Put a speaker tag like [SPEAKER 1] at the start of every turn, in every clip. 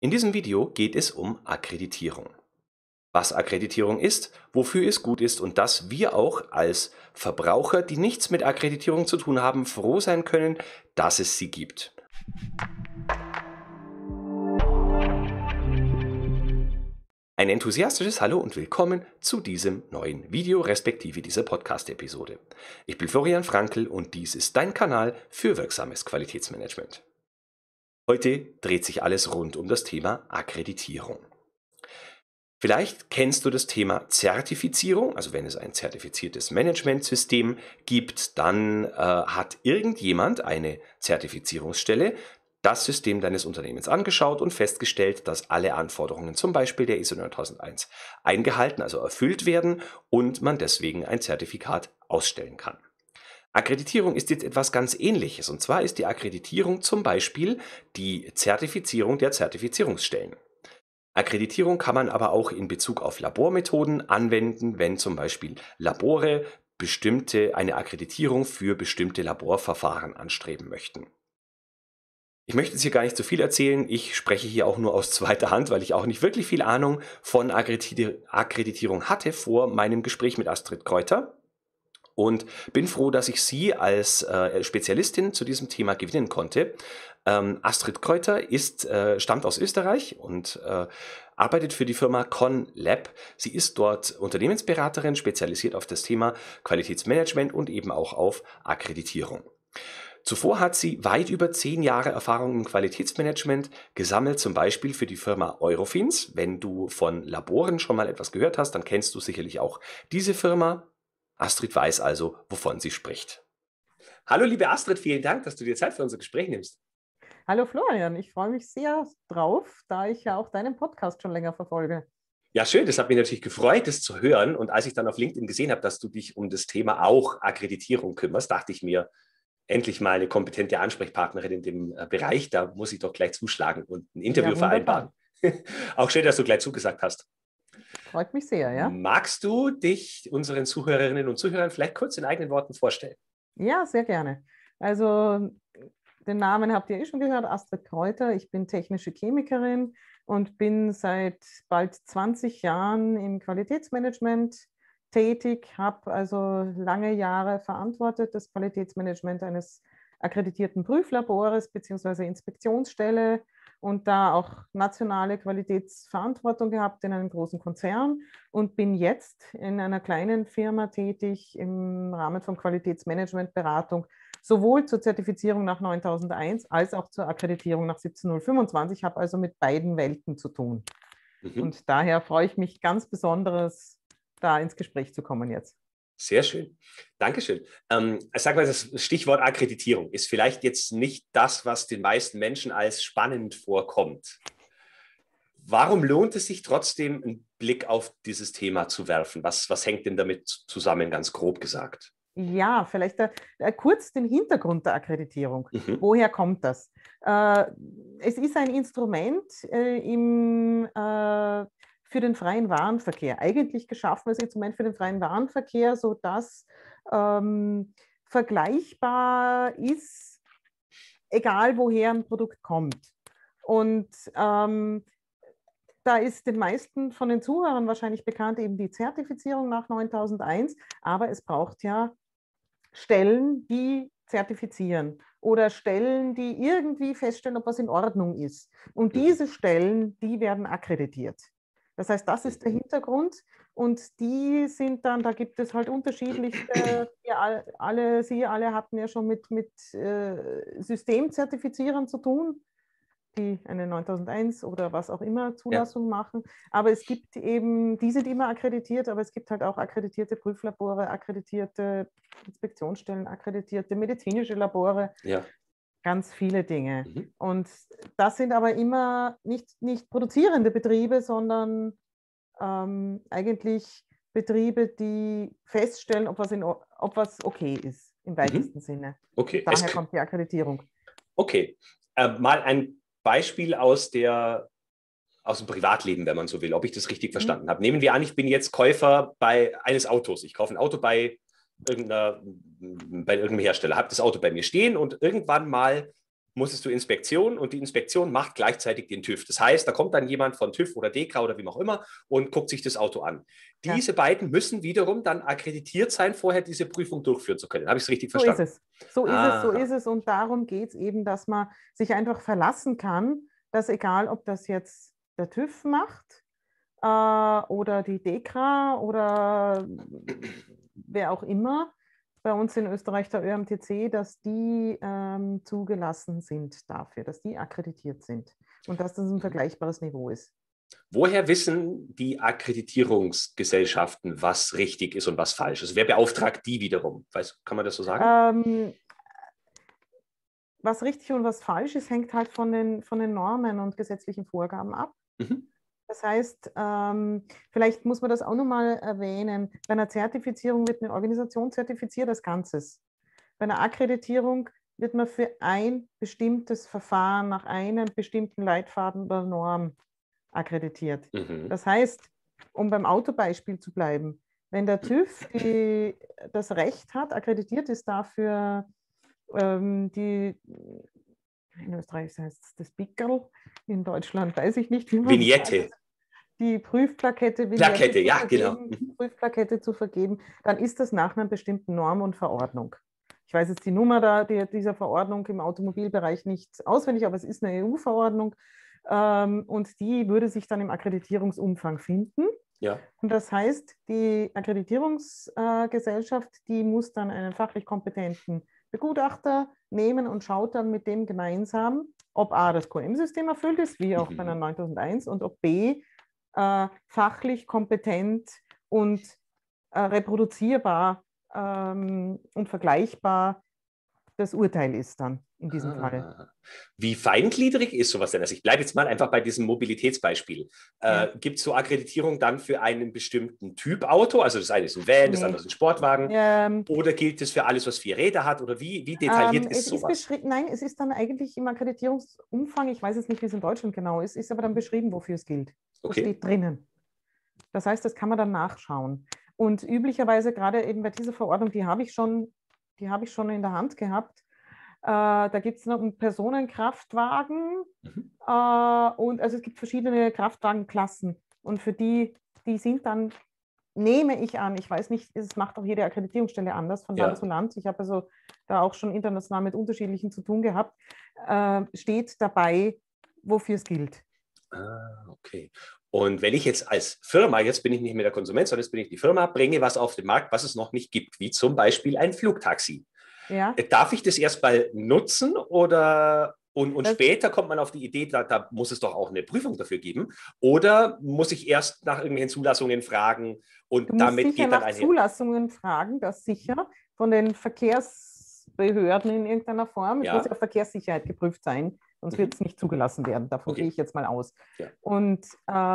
[SPEAKER 1] In diesem Video geht es um Akkreditierung. Was Akkreditierung ist, wofür es gut ist und dass wir auch als Verbraucher, die nichts mit Akkreditierung zu tun haben, froh sein können, dass es sie gibt. Ein enthusiastisches Hallo und willkommen zu diesem neuen Video respektive dieser Podcast-Episode. Ich bin Florian Frankl und dies ist dein Kanal für wirksames Qualitätsmanagement. Heute dreht sich alles rund um das Thema Akkreditierung. Vielleicht kennst du das Thema Zertifizierung, also wenn es ein zertifiziertes Managementsystem gibt, dann hat irgendjemand, eine Zertifizierungsstelle, das System deines Unternehmens angeschaut und festgestellt, dass alle Anforderungen zum Beispiel der ISO 9001 eingehalten, also erfüllt werden und man deswegen ein Zertifikat ausstellen kann. Akkreditierung ist jetzt etwas ganz Ähnliches, und zwar ist die Akkreditierung zum Beispiel die Zertifizierung der Zertifizierungsstellen. Akkreditierung kann man aber auch in Bezug auf Labormethoden anwenden, wenn zum Beispiel Labore eine Akkreditierung für bestimmte Laborverfahren anstreben möchten. Ich möchte jetzt hier gar nicht zu viel erzählen, ich spreche hier auch nur aus zweiter Hand, weil ich auch nicht wirklich viel Ahnung von Akkreditierung hatte vor meinem Gespräch mit Astrid Kreuter. Und bin froh, dass ich sie als Spezialistin zu diesem Thema gewinnen konnte. Astrid Kreuter stammt aus Österreich und arbeitet für die Firma ConLab. Sie ist dort Unternehmensberaterin, spezialisiert auf das Thema Qualitätsmanagement und eben auch auf Akkreditierung. Zuvor hat sie weit über 10 Jahre Erfahrung im Qualitätsmanagement gesammelt, zum Beispiel für die Firma Eurofins. Wenn du von Laboren schon mal etwas gehört hast, dann kennst du sicherlich auch diese Firma. Astrid weiß also, wovon sie spricht. Hallo liebe Astrid, vielen Dank, dass du dir Zeit für unser Gespräch nimmst.
[SPEAKER 2] Hallo Florian, ich freue mich sehr drauf, da ich ja auch deinen Podcast schon länger verfolge.
[SPEAKER 1] Ja, schön, das hat mich natürlich gefreut, das zu hören. Und als ich dann auf LinkedIn gesehen habe, dass du dich um das Thema auch Akkreditierung kümmerst, dachte ich mir, endlich mal eine kompetente Ansprechpartnerin in dem Bereich, da muss ich doch gleich zuschlagen und ein Interview vereinbaren. Auch schön, dass du gleich zugesagt hast.
[SPEAKER 2] Freut mich sehr, ja.
[SPEAKER 1] Magst du dich unseren Zuhörerinnen und Zuhörern vielleicht kurz in eigenen Worten vorstellen?
[SPEAKER 2] Ja, sehr gerne. Also den Namen habt ihr schon gehört, Astrid Kreuter. Ich bin technische Chemikerin und bin seit bald 20 Jahren im Qualitätsmanagement tätig, habe also lange Jahre verantwortet das Qualitätsmanagement eines akkreditierten Prüflabores bzw. Inspektionsstelle und da auch nationale Qualitätsverantwortung gehabt in einem großen Konzern und bin jetzt in einer kleinen Firma tätig im Rahmen von Qualitätsmanagementberatung, sowohl zur Zertifizierung nach 9001 als auch zur Akkreditierung nach 17025. Ich habe also mit beiden Welten zu tun. Und daher freue ich mich ganz besonders, da ins Gespräch zu kommen jetzt.
[SPEAKER 1] Sehr schön. Dankeschön. Sag mal, das Stichwort Akkreditierung ist vielleicht jetzt nicht das, was den meisten Menschen als spannend vorkommt. Warum lohnt es sich trotzdem, einen Blick auf dieses Thema zu werfen? Was hängt denn damit zusammen, ganz grob gesagt?
[SPEAKER 2] Ja, vielleicht kurz den Hintergrund der Akkreditierung. Woher kommt das? Es ist ein Instrument für den freien Warenverkehr. Eigentlich geschaffen als Instrument für den freien Warenverkehr, sodass vergleichbar ist, egal woher ein Produkt kommt. Und da ist den meisten von den Zuhörern wahrscheinlich bekannt eben die Zertifizierung nach 9001, aber es braucht ja Stellen, die zertifizieren oder Stellen, die irgendwie feststellen, ob was in Ordnung ist. Und diese Stellen, die werden akkreditiert. Das heißt, das ist der Hintergrund und die sind dann, da gibt es halt unterschiedlichste, Sie alle hatten ja schon mit Systemzertifizierern zu tun, die eine 9001 oder was auch immer Zulassung machen. Aber es gibt eben, die sind immer akkreditiert, aber es gibt halt auch akkreditierte Prüflabore, akkreditierte Inspektionsstellen, akkreditierte medizinische Labore. Ja. Ganz viele Dinge. Und das sind aber immer nicht produzierende Betriebe, sondern eigentlich Betriebe, die feststellen, ob was okay ist, im weitesten Sinne.
[SPEAKER 1] Okay.
[SPEAKER 2] Daher kommt die Akkreditierung.
[SPEAKER 1] Okay. Mal ein Beispiel aus dem Privatleben, wenn man so will, ob ich das richtig verstanden habe. Nehmen wir an, ich bin jetzt Käufer eines Autos. Ich kaufe ein Auto bei irgendeinem Hersteller, habe das Auto bei mir stehen und irgendwann mal musstest du Inspektion und die Inspektion macht gleichzeitig den TÜV. Das heißt, da kommt dann jemand von TÜV oder DEKRA oder wie auch immer und guckt sich das Auto an.
[SPEAKER 2] Ja.
[SPEAKER 1] Diese beiden müssen wiederum dann akkreditiert sein, vorher diese Prüfung durchführen zu können. Habe ich es richtig
[SPEAKER 2] So ist
[SPEAKER 1] verstanden?
[SPEAKER 2] es. So ist es, so
[SPEAKER 1] Aha.
[SPEAKER 2] ist es. Und darum geht es eben, dass man sich einfach verlassen kann, dass egal, ob das jetzt der TÜV macht oder die DEKRA oder wer auch immer, bei uns in Österreich der ÖMTC, dass die zugelassen sind dafür, dass die akkreditiert sind und dass das ein vergleichbares Niveau ist.
[SPEAKER 1] Woher wissen die Akkreditierungsgesellschaften, was richtig ist und was falsch ist? Wer beauftragt die wiederum? Kann man das so sagen?
[SPEAKER 2] Was richtig und was falsch ist, hängt halt von den Normen und gesetzlichen Vorgaben ab.
[SPEAKER 1] Mhm.
[SPEAKER 2] Das heißt, vielleicht muss man das auch nochmal erwähnen, bei einer Zertifizierung wird eine Organisation zertifiziert als Ganzes. Bei einer Akkreditierung wird man für ein bestimmtes Verfahren nach einem bestimmten Leitfaden oder Norm akkreditiert.
[SPEAKER 1] Mhm.
[SPEAKER 2] Das heißt, um beim Autobeispiel zu bleiben, wenn der TÜV das Recht hat, akkreditiert ist dafür in Österreich heißt es das Pickerl, in Deutschland weiß ich nicht, wie man
[SPEAKER 1] Vignette.
[SPEAKER 2] sagt, die Prüfplakette,
[SPEAKER 1] Plakette, ja, genau.
[SPEAKER 2] Prüfplakette zu vergeben, dann ist das nach einer bestimmten Norm und Verordnung. Ich weiß jetzt die Nummer dieser Verordnung im Automobilbereich nicht auswendig, aber es ist eine EU-Verordnung und die würde sich dann im Akkreditierungsumfang finden.
[SPEAKER 1] Ja.
[SPEAKER 2] Und das heißt, die Akkreditierungsgesellschaft, die muss dann einen fachlich kompetenten Begutachter nehmen und schaut dann mit dem gemeinsam, ob A, das QM-System erfüllt ist, wie auch bei einer 9001, und ob B, fachlich kompetent und reproduzierbar und vergleichbar das Urteil ist dann in diesem Fall.
[SPEAKER 1] Wie feingliedrig ist sowas denn? Also ich bleibe jetzt mal einfach bei diesem Mobilitätsbeispiel. Gibt es so Akkreditierung dann für einen bestimmten Typ Auto? Also das eine ist ein Van, das andere ist ein Sportwagen. Oder gilt es für alles, was 4 Räder hat? Oder wie detailliert ist sowas?
[SPEAKER 2] Nein, es ist dann eigentlich im Akkreditierungsumfang, ich weiß jetzt nicht, wie es in Deutschland genau ist aber dann beschrieben, wofür es gilt. Das steht drinnen. Das heißt, das kann man dann nachschauen. Und üblicherweise, gerade eben bei dieser Verordnung, die habe ich schon in der Hand gehabt. Da gibt es noch einen Personenkraftwagen und also es gibt verschiedene Kraftwagenklassen. Und für die sind dann, nehme ich an, ich weiß nicht, es macht auch jede Akkreditierungsstelle anders von Land zu Land. Ich habe also da auch schon international mit unterschiedlichen zu tun gehabt. Steht dabei, wofür es gilt.
[SPEAKER 1] Okay. Und wenn ich jetzt als Firma, jetzt bin ich nicht mehr der Konsument, sondern jetzt bin ich die Firma, bringe was auf den Markt, was es noch nicht gibt, wie zum Beispiel ein Flugtaxi. Ja. Darf ich das erstmal nutzen oder und später kommt man auf die Idee, da muss es doch auch eine Prüfung dafür geben? Oder muss ich erst nach irgendwelchen Zulassungen fragen und
[SPEAKER 2] du damit musst sicher geht dann nach Zulassungen fragen, das sicher von den Verkehrsbehörden in irgendeiner Form. Es muss ja auf Verkehrssicherheit geprüft sein, sonst wird es nicht zugelassen werden. Davon gehe ich jetzt mal aus. Ja. Und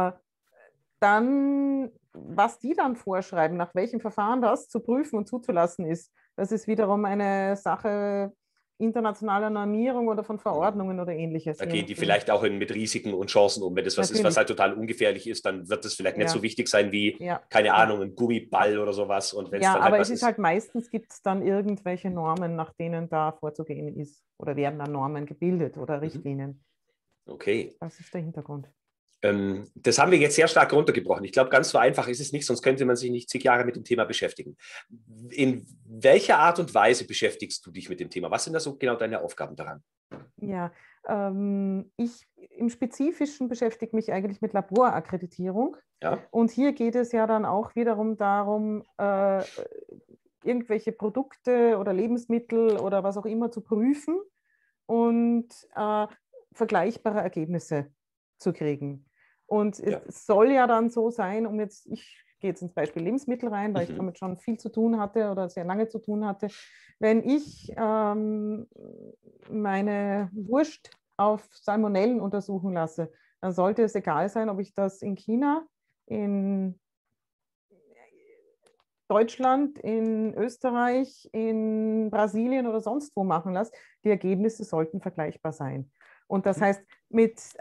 [SPEAKER 2] dann, was die dann vorschreiben, nach welchem Verfahren das zu prüfen und zuzulassen ist, das ist wiederum eine Sache internationaler Normierung oder von Verordnungen oder ähnliches.
[SPEAKER 1] Da gehen die vielleicht auch mit Risiken und Chancen um. Wenn das was ist, was halt total ungefährlich ist, dann wird das vielleicht nicht so wichtig sein wie, keine Ahnung, ein Gummiball oder sowas. Und
[SPEAKER 2] dann aber halt es ist halt meistens, gibt es dann irgendwelche Normen, nach denen da vorzugehen ist. Oder werden dann Normen gebildet oder Richtlinien.
[SPEAKER 1] Okay.
[SPEAKER 2] Das ist der Hintergrund.
[SPEAKER 1] Das haben wir jetzt sehr stark runtergebrochen. Ich glaube, ganz so einfach ist es nicht, sonst könnte man sich nicht zig Jahre mit dem Thema beschäftigen. In welcher Art und Weise beschäftigst du dich mit dem Thema? Was sind da so genau deine Aufgaben daran?
[SPEAKER 2] Ja, ich im Spezifischen beschäftige mich eigentlich mit Laborakkreditierung. Ja. Und hier geht es ja dann auch wiederum darum, irgendwelche Produkte oder Lebensmittel oder was auch immer zu prüfen und vergleichbare Ergebnisse zu kriegen. Und es soll ja dann so sein, ich gehe jetzt ins Beispiel Lebensmittel rein, weil ich damit schon viel zu tun hatte oder sehr lange zu tun hatte. Wenn ich meine Wurst auf Salmonellen untersuchen lasse, dann sollte es egal sein, ob ich das in China, in Deutschland, in Österreich, in Brasilien oder sonst wo machen lasse. Die Ergebnisse sollten vergleichbar sein. Und das heißt,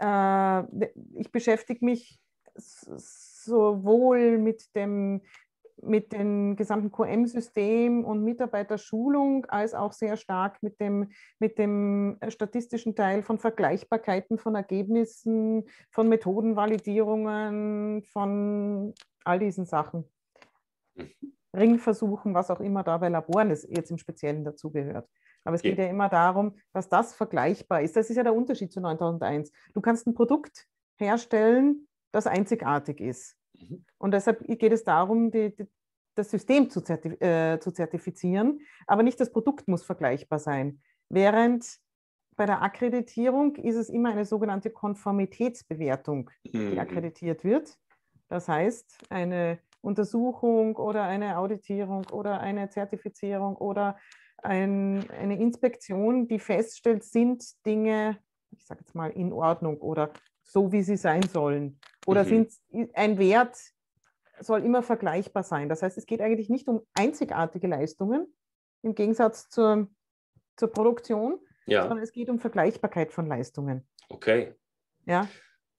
[SPEAKER 2] ich beschäftige mich sowohl mit dem mit dem gesamten QM-System und Mitarbeiterschulung, als auch sehr stark mit dem statistischen Teil von Vergleichbarkeiten von Ergebnissen, von Methodenvalidierungen, von all diesen Sachen. Ringversuchen, was auch immer da bei Laboren jetzt im Speziellen dazugehört. Aber es geht ja immer darum, dass das vergleichbar ist. Das ist ja der Unterschied zu 9001. Du kannst ein Produkt herstellen, das einzigartig ist. Und deshalb geht es darum, das System zu zertifizieren, aber nicht das Produkt muss vergleichbar sein. Während bei der Akkreditierung ist es immer eine sogenannte Konformitätsbewertung, die akkreditiert wird. Das heißt, eine Untersuchung oder eine Auditierung oder eine Zertifizierung oder eine Inspektion, die feststellt, sind Dinge, ich sage jetzt mal, in Ordnung oder so, wie sie sein sollen. Oder ein Wert soll immer vergleichbar sein. Das heißt, es geht eigentlich nicht um einzigartige Leistungen im Gegensatz zur Produktion, sondern es geht um Vergleichbarkeit von Leistungen.
[SPEAKER 1] Okay.
[SPEAKER 2] Ja.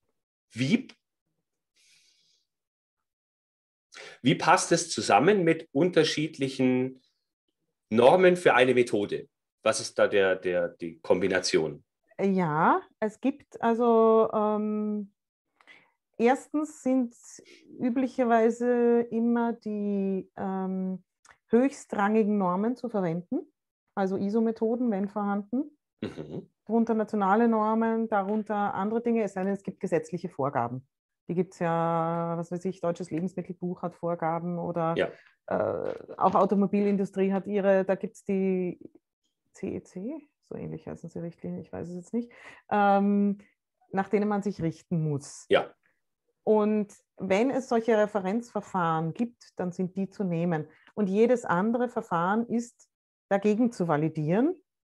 [SPEAKER 1] Wie passt es zusammen mit unterschiedlichen Normen für eine Methode? Was ist da die Kombination?
[SPEAKER 2] Ja, es gibt also erstens sind üblicherweise immer die höchstrangigen Normen zu verwenden, also ISO-Methoden, wenn vorhanden. Darunter nationale Normen, darunter andere Dinge, es sei denn, es gibt gesetzliche Vorgaben. Die gibt es ja, was weiß ich, Deutsches Lebensmittelbuch hat Vorgaben oder auch Automobilindustrie hat ihre, da gibt es die CEC, so ähnlich heißen sie Richtlinien, ich weiß es jetzt nicht, nach denen man sich richten muss.
[SPEAKER 1] Ja.
[SPEAKER 2] Und wenn es solche Referenzverfahren gibt, dann sind die zu nehmen. Und jedes andere Verfahren ist dagegen zu validieren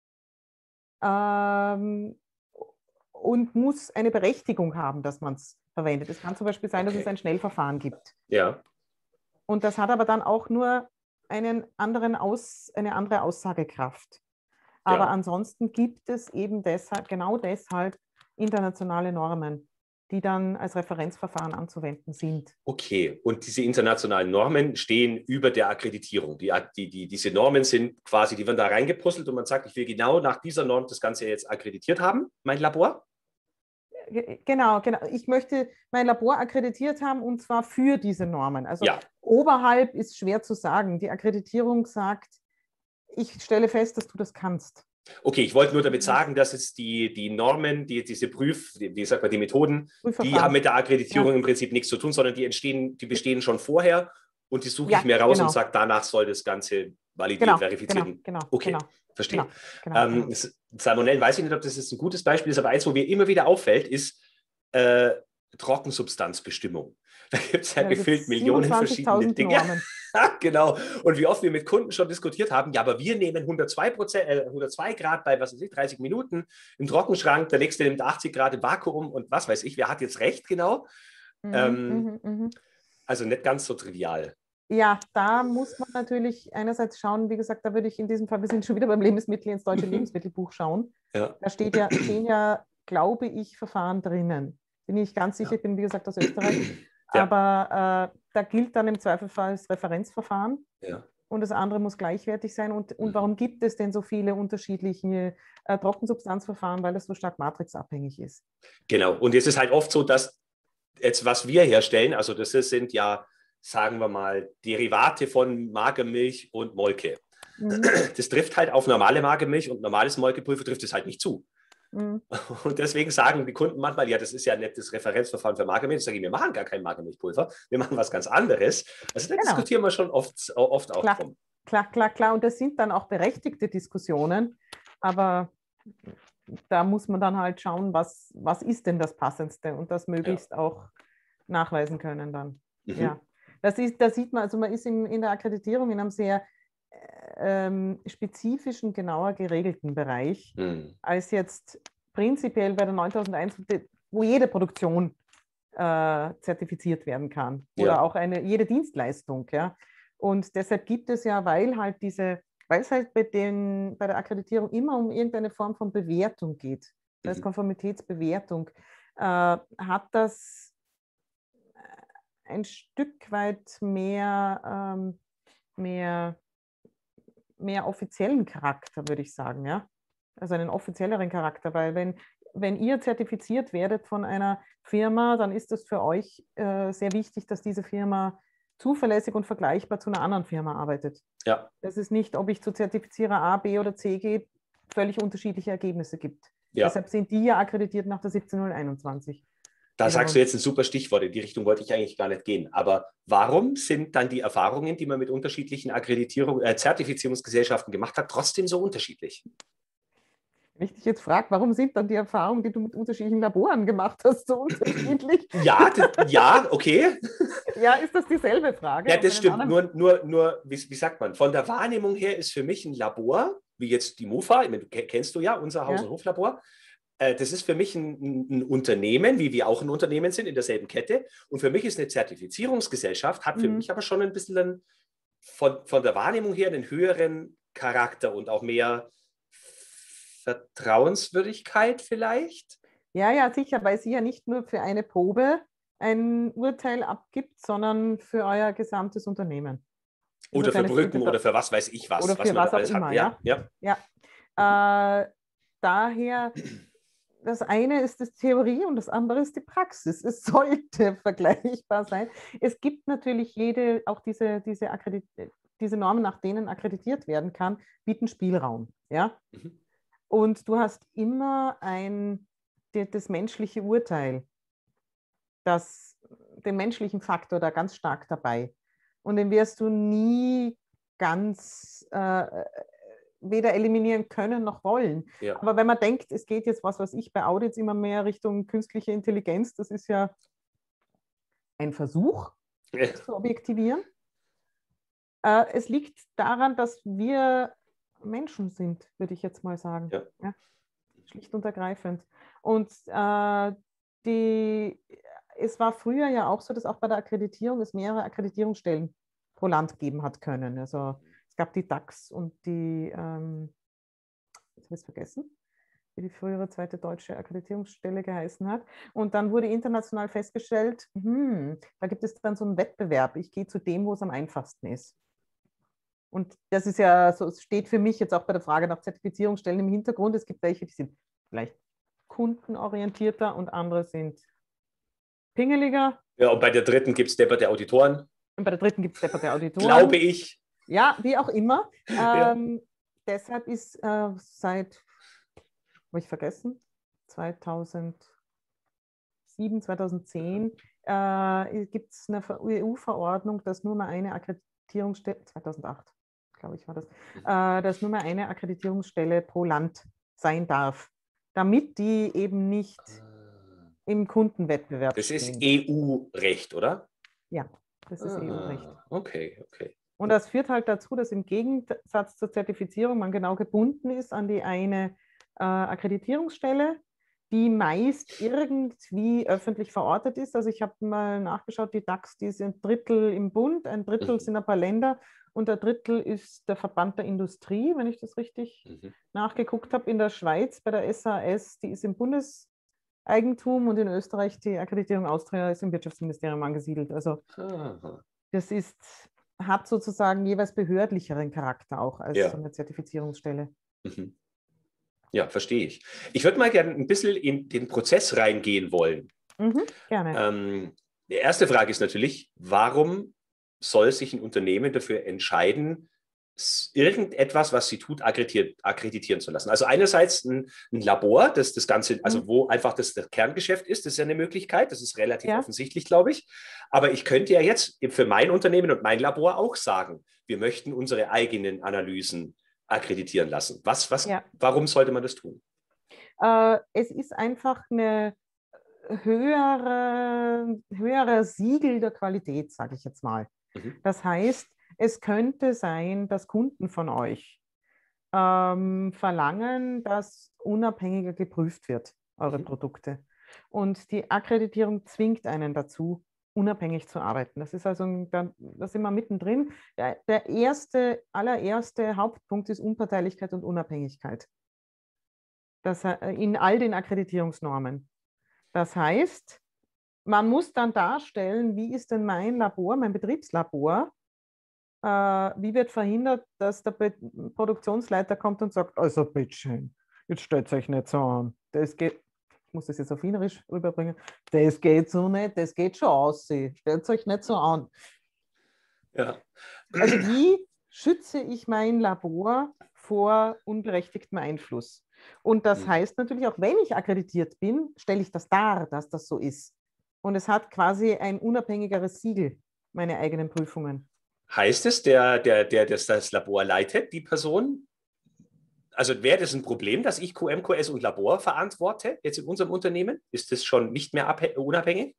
[SPEAKER 2] und muss eine Berechtigung haben, dass man es verwendet. Es kann zum Beispiel sein, dass es ein Schnellverfahren gibt.
[SPEAKER 1] Ja.
[SPEAKER 2] Und das hat aber dann auch nur eine andere Aussagekraft. Aber ansonsten gibt es eben genau deshalb internationale Normen, die dann als Referenzverfahren anzuwenden sind.
[SPEAKER 1] Okay, und diese internationalen Normen stehen über der Akkreditierung. Diese Normen sind quasi, die werden da reingepuzzelt und man sagt, ich will genau nach dieser Norm das Ganze jetzt akkreditiert haben, mein Labor?
[SPEAKER 2] Genau. Ich möchte mein Labor akkreditiert haben und zwar für diese Normen. Also oberhalb ist schwer zu sagen. Die Akkreditierung sagt, ich stelle fest, dass du das kannst.
[SPEAKER 1] Okay, ich wollte nur damit sagen, dass es die Normen, die Methoden, die haben mit der Akkreditierung im Prinzip nichts zu tun, sondern die bestehen schon vorher und die suche ich mir raus und sage, danach soll das Ganze validiert, verifiziert. Okay, verstehe. Salmonellen, weiß ich nicht, ob das jetzt ein gutes Beispiel ist, aber eins, wo mir immer wieder auffällt, ist Trockensubstanzbestimmung. Da gibt es ja gefühlt Millionen verschiedene Dinge. Genau. Und wie oft wir mit Kunden schon diskutiert haben, ja, aber wir nehmen 102 Grad bei, was weiß ich, 30 Minuten im Trockenschrank, der nächste nimmt 80 Grad im Vakuum und was weiß ich, wer hat jetzt recht genau? Also nicht ganz so trivial.
[SPEAKER 2] Ja, da muss man natürlich einerseits schauen, wie gesagt, da würde ich in diesem Fall, wir sind schon wieder beim Lebensmittel, ins deutsche Lebensmittelbuch schauen. Ja. Da stehen ja, glaube ich, Verfahren drinnen. Bin ich ganz sicher, ich bin, wie gesagt, aus Österreich. Aber da gilt dann im Zweifelfall das Referenzverfahren und das andere muss gleichwertig sein. Und warum gibt es denn so viele unterschiedliche Trockensubstanzverfahren? Weil das so stark matrixabhängig ist.
[SPEAKER 1] Genau. Und jetzt ist halt oft so, dass jetzt, was wir herstellen, also das sind ja, sagen wir mal, Derivate von Magermilch und Molke. Das trifft halt auf normale Magermilch und normales Molkepulver trifft es halt nicht zu. Und deswegen sagen die Kunden manchmal, ja, das ist ja nicht das Referenzverfahren für Magermilch. Ich sage, wir machen gar kein Magermilchpulver, wir machen was ganz anderes. Also da diskutieren wir schon oft auch drum.
[SPEAKER 2] Klar. Und das sind dann auch berechtigte Diskussionen, aber da muss man dann halt schauen, was ist denn das Passendste und das möglichst auch nachweisen können dann. Ja, da sieht man, also man ist in der Akkreditierung in einem sehr spezifischen, genauer geregelten Bereich, als jetzt prinzipiell bei der 9001, wo jede Produktion zertifiziert werden kann oder auch jede Dienstleistung. Ja? Und deshalb gibt es ja, weil es halt bei der Akkreditierung immer um irgendeine Form von Bewertung geht, das heißt Konformitätsbewertung, hat das ein Stück weit mehr offiziellen Charakter, würde ich sagen, ja. Also einen offizielleren Charakter, weil wenn ihr zertifiziert werdet von einer Firma, dann ist es für euch sehr wichtig, dass diese Firma zuverlässig und vergleichbar zu einer anderen Firma arbeitet.
[SPEAKER 1] Ja.
[SPEAKER 2] Das ist nicht, ob ich zu Zertifizierer A, B oder C gehe, völlig unterschiedliche Ergebnisse gibt.
[SPEAKER 1] Ja.
[SPEAKER 2] Deshalb sind die ja akkreditiert nach der 17021.
[SPEAKER 1] Da sagst du jetzt ein super Stichwort, in die Richtung wollte ich eigentlich gar nicht gehen. Aber warum sind dann die Erfahrungen, die man mit unterschiedlichen Zertifizierungsgesellschaften gemacht hat, trotzdem so unterschiedlich?
[SPEAKER 2] Wenn ich dich jetzt frage, warum sind dann die Erfahrungen, die du mit unterschiedlichen Laboren gemacht hast, so unterschiedlich?
[SPEAKER 1] Ja, okay.
[SPEAKER 2] Ja, ist das dieselbe Frage?
[SPEAKER 1] Ja, das stimmt. Nur wie sagt man, von der Wahrnehmung her ist für mich ein Labor, wie jetzt die MUFA, ich meine, kennst du ja, unser Haus- und Hoflabor, das ist für mich ein Unternehmen, wie wir auch ein Unternehmen sind, in derselben Kette. Und für mich ist eine Zertifizierungsgesellschaft, hat für mich aber schon ein bisschen von der Wahrnehmung her einen höheren Charakter und auch mehr Vertrauenswürdigkeit vielleicht.
[SPEAKER 2] Ja, sicher, weil sie ja nicht nur für eine Probe ein Urteil abgibt, sondern für euer gesamtes Unternehmen.
[SPEAKER 1] Oder für Brücken oder für was weiß ich was.
[SPEAKER 2] Oder für was auch immer, ja. Daher, das eine ist die Theorie und das andere ist die Praxis. Es sollte vergleichbar sein. Es gibt natürlich auch diese Normen, nach denen akkreditiert werden kann, bieten Spielraum. Ja?
[SPEAKER 1] Mhm.
[SPEAKER 2] Und du hast immer das menschliche Urteil, den menschlichen Faktor da ganz stark dabei. Und den wirst du nie ganz weder eliminieren können noch wollen.
[SPEAKER 1] Ja.
[SPEAKER 2] Aber wenn man denkt, es geht jetzt, was weiß ich, bei Audits immer mehr Richtung künstliche Intelligenz, das ist ja ein Versuch, das zu objektivieren. Es liegt daran, dass wir Menschen sind, würde ich jetzt mal sagen. Ja? Schlicht und ergreifend. Und es war früher ja auch so, dass auch bei der Akkreditierung es mehrere Akkreditierungsstellen pro Land geben hat können. Also es gab die DAX und die, jetzt habe ich es vergessen, wie die frühere zweite deutsche Akkreditierungsstelle geheißen hat. Und dann wurde international festgestellt, da gibt es dann so einen Wettbewerb. Ich gehe zu dem, wo es am einfachsten ist. Und das ist ja so, es steht für mich jetzt auch bei der Frage nach Zertifizierungsstellen im Hintergrund. Es gibt welche, die sind vielleicht kundenorientierter und andere sind pingeliger.
[SPEAKER 1] Ja, und bei der dritten gibt es depperte Auditoren.
[SPEAKER 2] Und bei der dritten gibt es depperte Auditoren.
[SPEAKER 1] Glaube ich.
[SPEAKER 2] Ja, wie auch immer. Deshalb ist seit, habe ich vergessen, 2007, 2010 gibt es eine EU-Verordnung, dass nur mal eine Akkreditierungsstelle, 2008, glaube ich, war das, dass nur mal eine Akkreditierungsstelle pro Land sein darf, damit die eben nicht im Kundenwettbewerb
[SPEAKER 1] stehen. Das
[SPEAKER 2] ist
[SPEAKER 1] EU-Recht, oder?
[SPEAKER 2] Ja, das ist EU-Recht.
[SPEAKER 1] Okay.
[SPEAKER 2] Und das führt halt dazu, dass im Gegensatz zur Zertifizierung man genau gebunden ist an die eine Akkreditierungsstelle, die meist irgendwie öffentlich verortet ist. Also ich habe mal nachgeschaut, die DAX, die sind ein Drittel im Bund, ein Drittel sind ein paar Länder und ein Drittel ist der Verband der Industrie, wenn ich das richtig nachgeguckt habe. In der Schweiz bei der SAS, die ist im Bundeseigentum und in Österreich die Akkreditierung Austria ist im Wirtschaftsministerium angesiedelt. Also das hat sozusagen jeweils behördlicheren Charakter auch als so eine Zertifizierungsstelle.
[SPEAKER 1] Ja, verstehe ich. Ich würde mal gerne ein bisschen in den Prozess reingehen wollen.
[SPEAKER 2] Gerne.
[SPEAKER 1] Die erste Frage ist natürlich, warum soll sich ein Unternehmen dafür entscheiden, irgendetwas, was sie tut, akkreditieren zu lassen? Also einerseits ein Labor, das Ganze, also wo einfach das Kerngeschäft ist, das ist ja eine Möglichkeit, das ist relativ offensichtlich, glaube ich. Aber ich könnte ja jetzt für mein Unternehmen und mein Labor auch sagen, wir möchten unsere eigenen Analysen akkreditieren lassen. Warum sollte man das tun?
[SPEAKER 2] Es ist einfach eine höhere Siegel der Qualität, sage ich jetzt mal. Das heißt, es könnte sein, dass Kunden von euch verlangen, dass unabhängiger geprüft wird, eure Produkte. Und die Akkreditierung zwingt einen dazu, unabhängig zu arbeiten. Das ist also, da sind wir mittendrin. Der allererste Hauptpunkt ist Unparteilichkeit und Unabhängigkeit. In all den Akkreditierungsnormen. Das heißt, man muss dann darstellen, wie ist denn mein Labor, mein Betriebslabor, wie wird verhindert, dass der Produktionsleiter kommt und sagt, also bitteschön, jetzt stellt euch nicht so an. Das geht, ich muss das jetzt auf Wienerisch rüberbringen, das geht so nicht, das geht schon aus. Stellt euch nicht so an.
[SPEAKER 1] Ja.
[SPEAKER 2] Also wie schütze ich mein Labor vor unberechtigtem Einfluss? Und das heißt natürlich, auch wenn ich akkreditiert bin, stelle ich das dar, dass das so ist. Und es hat quasi ein unabhängigeres Siegel, meine eigenen Prüfungen.
[SPEAKER 1] Heißt es, der das Labor leitet, die Person? Also wäre das ein Problem, dass ich QM, QS und Labor verantworte, jetzt in unserem Unternehmen? Ist das schon nicht mehr unabhängig?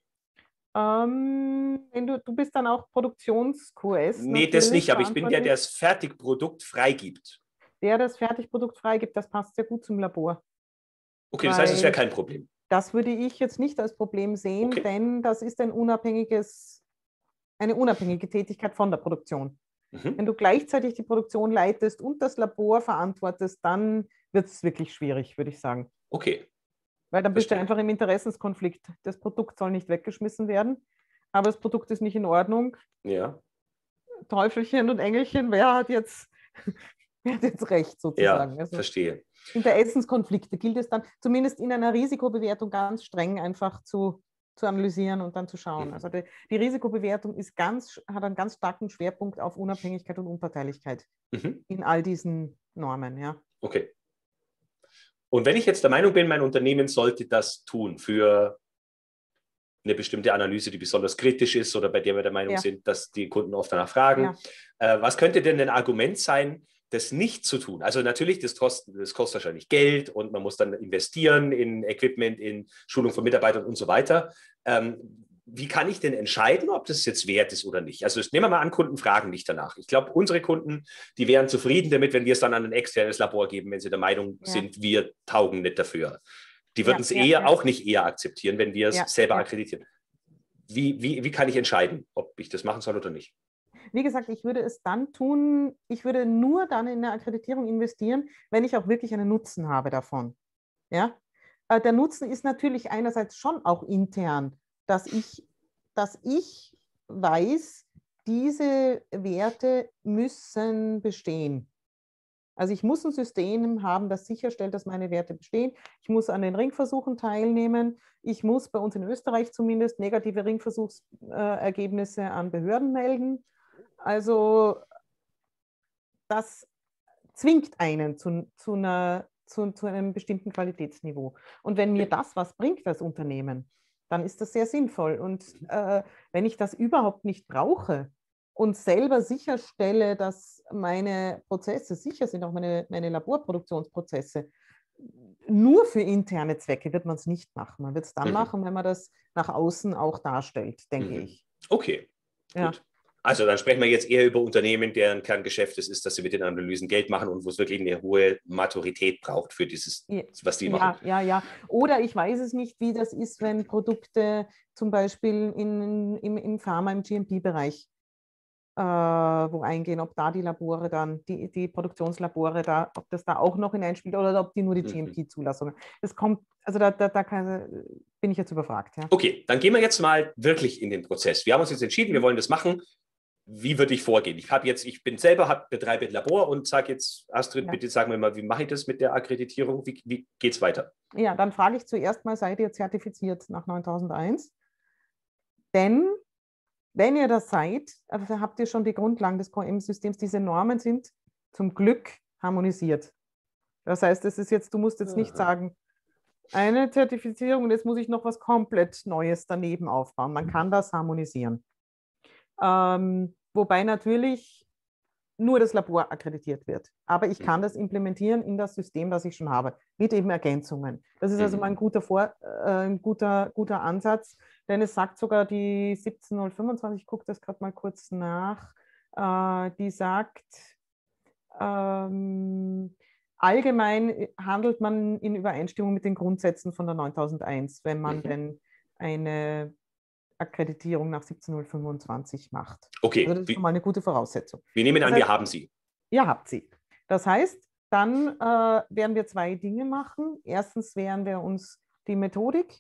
[SPEAKER 2] Du bist dann auch Produktions-QS
[SPEAKER 1] Nee, das
[SPEAKER 2] natürlich
[SPEAKER 1] nicht, aber ich bin der
[SPEAKER 2] verantwortlich.
[SPEAKER 1] das Fertigprodukt freigibt.
[SPEAKER 2] Der das Fertigprodukt freigibt, das passt sehr gut zum Labor.
[SPEAKER 1] Okay, das heißt, es wäre
[SPEAKER 2] Weil
[SPEAKER 1] kein Problem.
[SPEAKER 2] das würde ich jetzt nicht als Problem sehen,
[SPEAKER 1] Okay.
[SPEAKER 2] denn das ist eine unabhängige Tätigkeit von der Produktion. Wenn du gleichzeitig die Produktion leitest und das Labor verantwortest, dann wird es wirklich schwierig, würde ich sagen.
[SPEAKER 1] Okay.
[SPEAKER 2] Weil dann bist du
[SPEAKER 1] Verstehe.
[SPEAKER 2] einfach im Interessenskonflikt. Das Produkt soll nicht weggeschmissen werden, aber das Produkt ist nicht in Ordnung.
[SPEAKER 1] Ja.
[SPEAKER 2] Teufelchen und Engelchen, wer hat jetzt recht sozusagen?
[SPEAKER 1] Ja,
[SPEAKER 2] Also
[SPEAKER 1] verstehe.
[SPEAKER 2] Interessenskonflikte gilt es dann zumindest in einer Risikobewertung ganz streng einfach zu analysieren und dann zu schauen. Also die Risikobewertung hat einen ganz starken Schwerpunkt auf Unabhängigkeit und Unparteilichkeit in all diesen Normen. Ja.
[SPEAKER 1] Okay. Und wenn ich jetzt der Meinung bin, mein Unternehmen sollte das tun für eine bestimmte Analyse, die besonders kritisch ist oder bei der wir der Meinung sind, dass die Kunden oft danach fragen, was könnte denn ein Argument sein, das nicht zu tun? Also natürlich, das kostet wahrscheinlich Geld und man muss dann investieren in Equipment, in Schulung von Mitarbeitern und so weiter. Wie kann ich denn entscheiden, ob das jetzt wert ist oder nicht? Also nehmen wir mal an, Kunden fragen nicht danach. Ich glaube, unsere Kunden, die wären zufrieden damit, wenn wir es dann an ein externes Labor geben, wenn sie der Meinung sind, wir taugen nicht dafür. Die würden es auch nicht eher akzeptieren, wenn wir es selber akkreditieren. Wie kann ich entscheiden, ob ich das machen soll oder nicht?
[SPEAKER 2] Wie gesagt, ich würde es dann tun, ich würde nur dann in eine Akkreditierung investieren, wenn ich auch wirklich einen Nutzen habe davon. Ja? Der Nutzen ist natürlich einerseits schon auch intern, dass ich weiß, diese Werte müssen bestehen. Also ich muss ein System haben, das sicherstellt, dass meine Werte bestehen. Ich muss an den Ringversuchen teilnehmen. Ich muss bei uns in Österreich zumindest negative Ringversuchsergebnisse an Behörden melden. Also das zwingt einen zu einem bestimmten Qualitätsniveau. Und wenn mir das was bringt als Unternehmen, dann ist das sehr sinnvoll. Und wenn ich das überhaupt nicht brauche und selber sicherstelle, dass meine Prozesse sicher sind, auch meine Laborproduktionsprozesse, nur für interne Zwecke wird man es nicht machen. Man wird es dann machen, wenn man das nach außen auch darstellt, denke ich.
[SPEAKER 1] Okay,
[SPEAKER 2] ja.
[SPEAKER 1] Gut. Also dann sprechen wir jetzt eher über Unternehmen, deren Kerngeschäft es ist, dass sie mit den Analysen Geld machen und wo es wirklich eine hohe Maturität braucht für dieses, was die machen.
[SPEAKER 2] Ja. Oder ich weiß es nicht, wie das ist, wenn Produkte zum Beispiel im Pharma, im GMP-Bereich wo eingehen, ob da die Labore dann, die Produktionslabore da, ob das da auch noch hineinspielt oder ob die nur die GMP-Zulassungen. Das kommt, also da bin ich jetzt überfragt. Ja.
[SPEAKER 1] Okay, dann gehen wir jetzt mal wirklich in den Prozess. Wir haben uns jetzt entschieden, wir wollen das machen. Wie würde ich vorgehen? Ich betreibe ein Labor und sage jetzt, Astrid, bitte sag mir mal, wie mache ich das mit der Akkreditierung? Wie geht es weiter?
[SPEAKER 2] Ja, dann frage ich zuerst mal, seid ihr zertifiziert nach 9001? Denn wenn ihr das seid, also habt ihr schon die Grundlagen des QM-Systems. Diese Normen sind zum Glück harmonisiert. Das heißt, du musst jetzt nicht sagen, eine Zertifizierung und jetzt muss ich noch was komplett Neues daneben aufbauen. Man kann das harmonisieren. Wobei natürlich nur das Labor akkreditiert wird. Aber ich kann das implementieren in das System, das ich schon habe, mit eben Ergänzungen. Das ist also mal ein guter Ansatz, denn es sagt sogar die 17025, ich gucke das gerade mal kurz nach, die sagt, allgemein handelt man in Übereinstimmung mit den Grundsätzen von der 9001, wenn man denn eine Akkreditierung nach 17025 macht.
[SPEAKER 1] Okay.
[SPEAKER 2] Also das ist schon mal eine gute Voraussetzung.
[SPEAKER 1] Wir nehmen an, wir haben sie.
[SPEAKER 2] Ihr habt sie. Das heißt, dann werden wir zwei Dinge machen. Erstens werden wir uns die Methodik,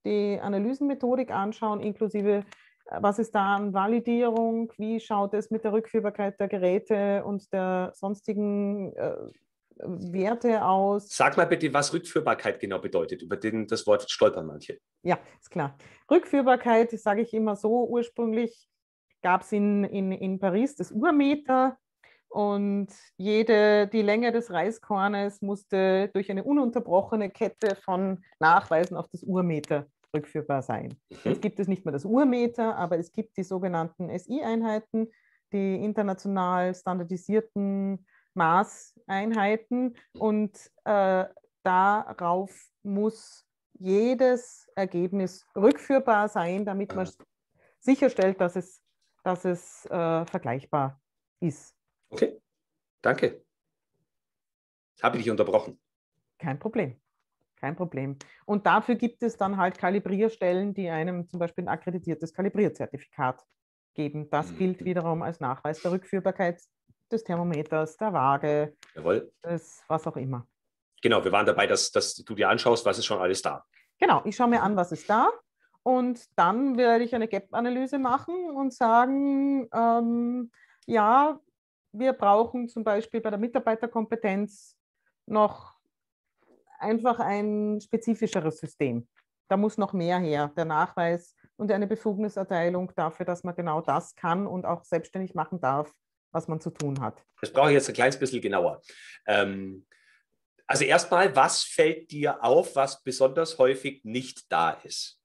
[SPEAKER 2] die Analysenmethodik anschauen, inklusive was ist da an Validierung, wie schaut es mit der Rückführbarkeit der Geräte und der sonstigen Werte aus.
[SPEAKER 1] Sag mal bitte, was Rückführbarkeit genau bedeutet. Über das Wort stolpern manche.
[SPEAKER 2] Ja, ist klar. Rückführbarkeit, sage ich immer so, ursprünglich gab es in Paris das Urmeter und die Länge des Reiskornes musste durch eine ununterbrochene Kette von Nachweisen auf das Urmeter rückführbar sein. Jetzt gibt es nicht mehr das Urmeter, aber es gibt die sogenannten SI-Einheiten, die international standardisierten Maßeinheiten und darauf muss jedes Ergebnis rückführbar sein, damit man sicherstellt, dass es vergleichbar ist.
[SPEAKER 1] Okay, danke. Habe ich dich unterbrochen?
[SPEAKER 2] Kein Problem. Kein Problem. Und dafür gibt es dann halt Kalibrierstellen, die einem zum Beispiel ein akkreditiertes Kalibrierzertifikat geben. Das gilt wiederum als Nachweis der Rückführbarkeit des Thermometers, der Waage, des was auch immer.
[SPEAKER 1] Genau, wir waren dabei, dass du dir anschaust, was ist schon alles da.
[SPEAKER 2] Genau, ich schaue mir an, was ist da. Und dann werde ich eine Gap-Analyse machen und sagen, ja, wir brauchen zum Beispiel bei der Mitarbeiterkompetenz noch einfach ein spezifischeres System. Da muss noch mehr her, der Nachweis und eine Befugniserteilung dafür, dass man genau das kann und auch selbstständig machen darf, was man zu tun hat.
[SPEAKER 1] Das brauche ich jetzt ein kleines bisschen genauer. Also erstmal, was fällt dir auf, was besonders häufig nicht da ist?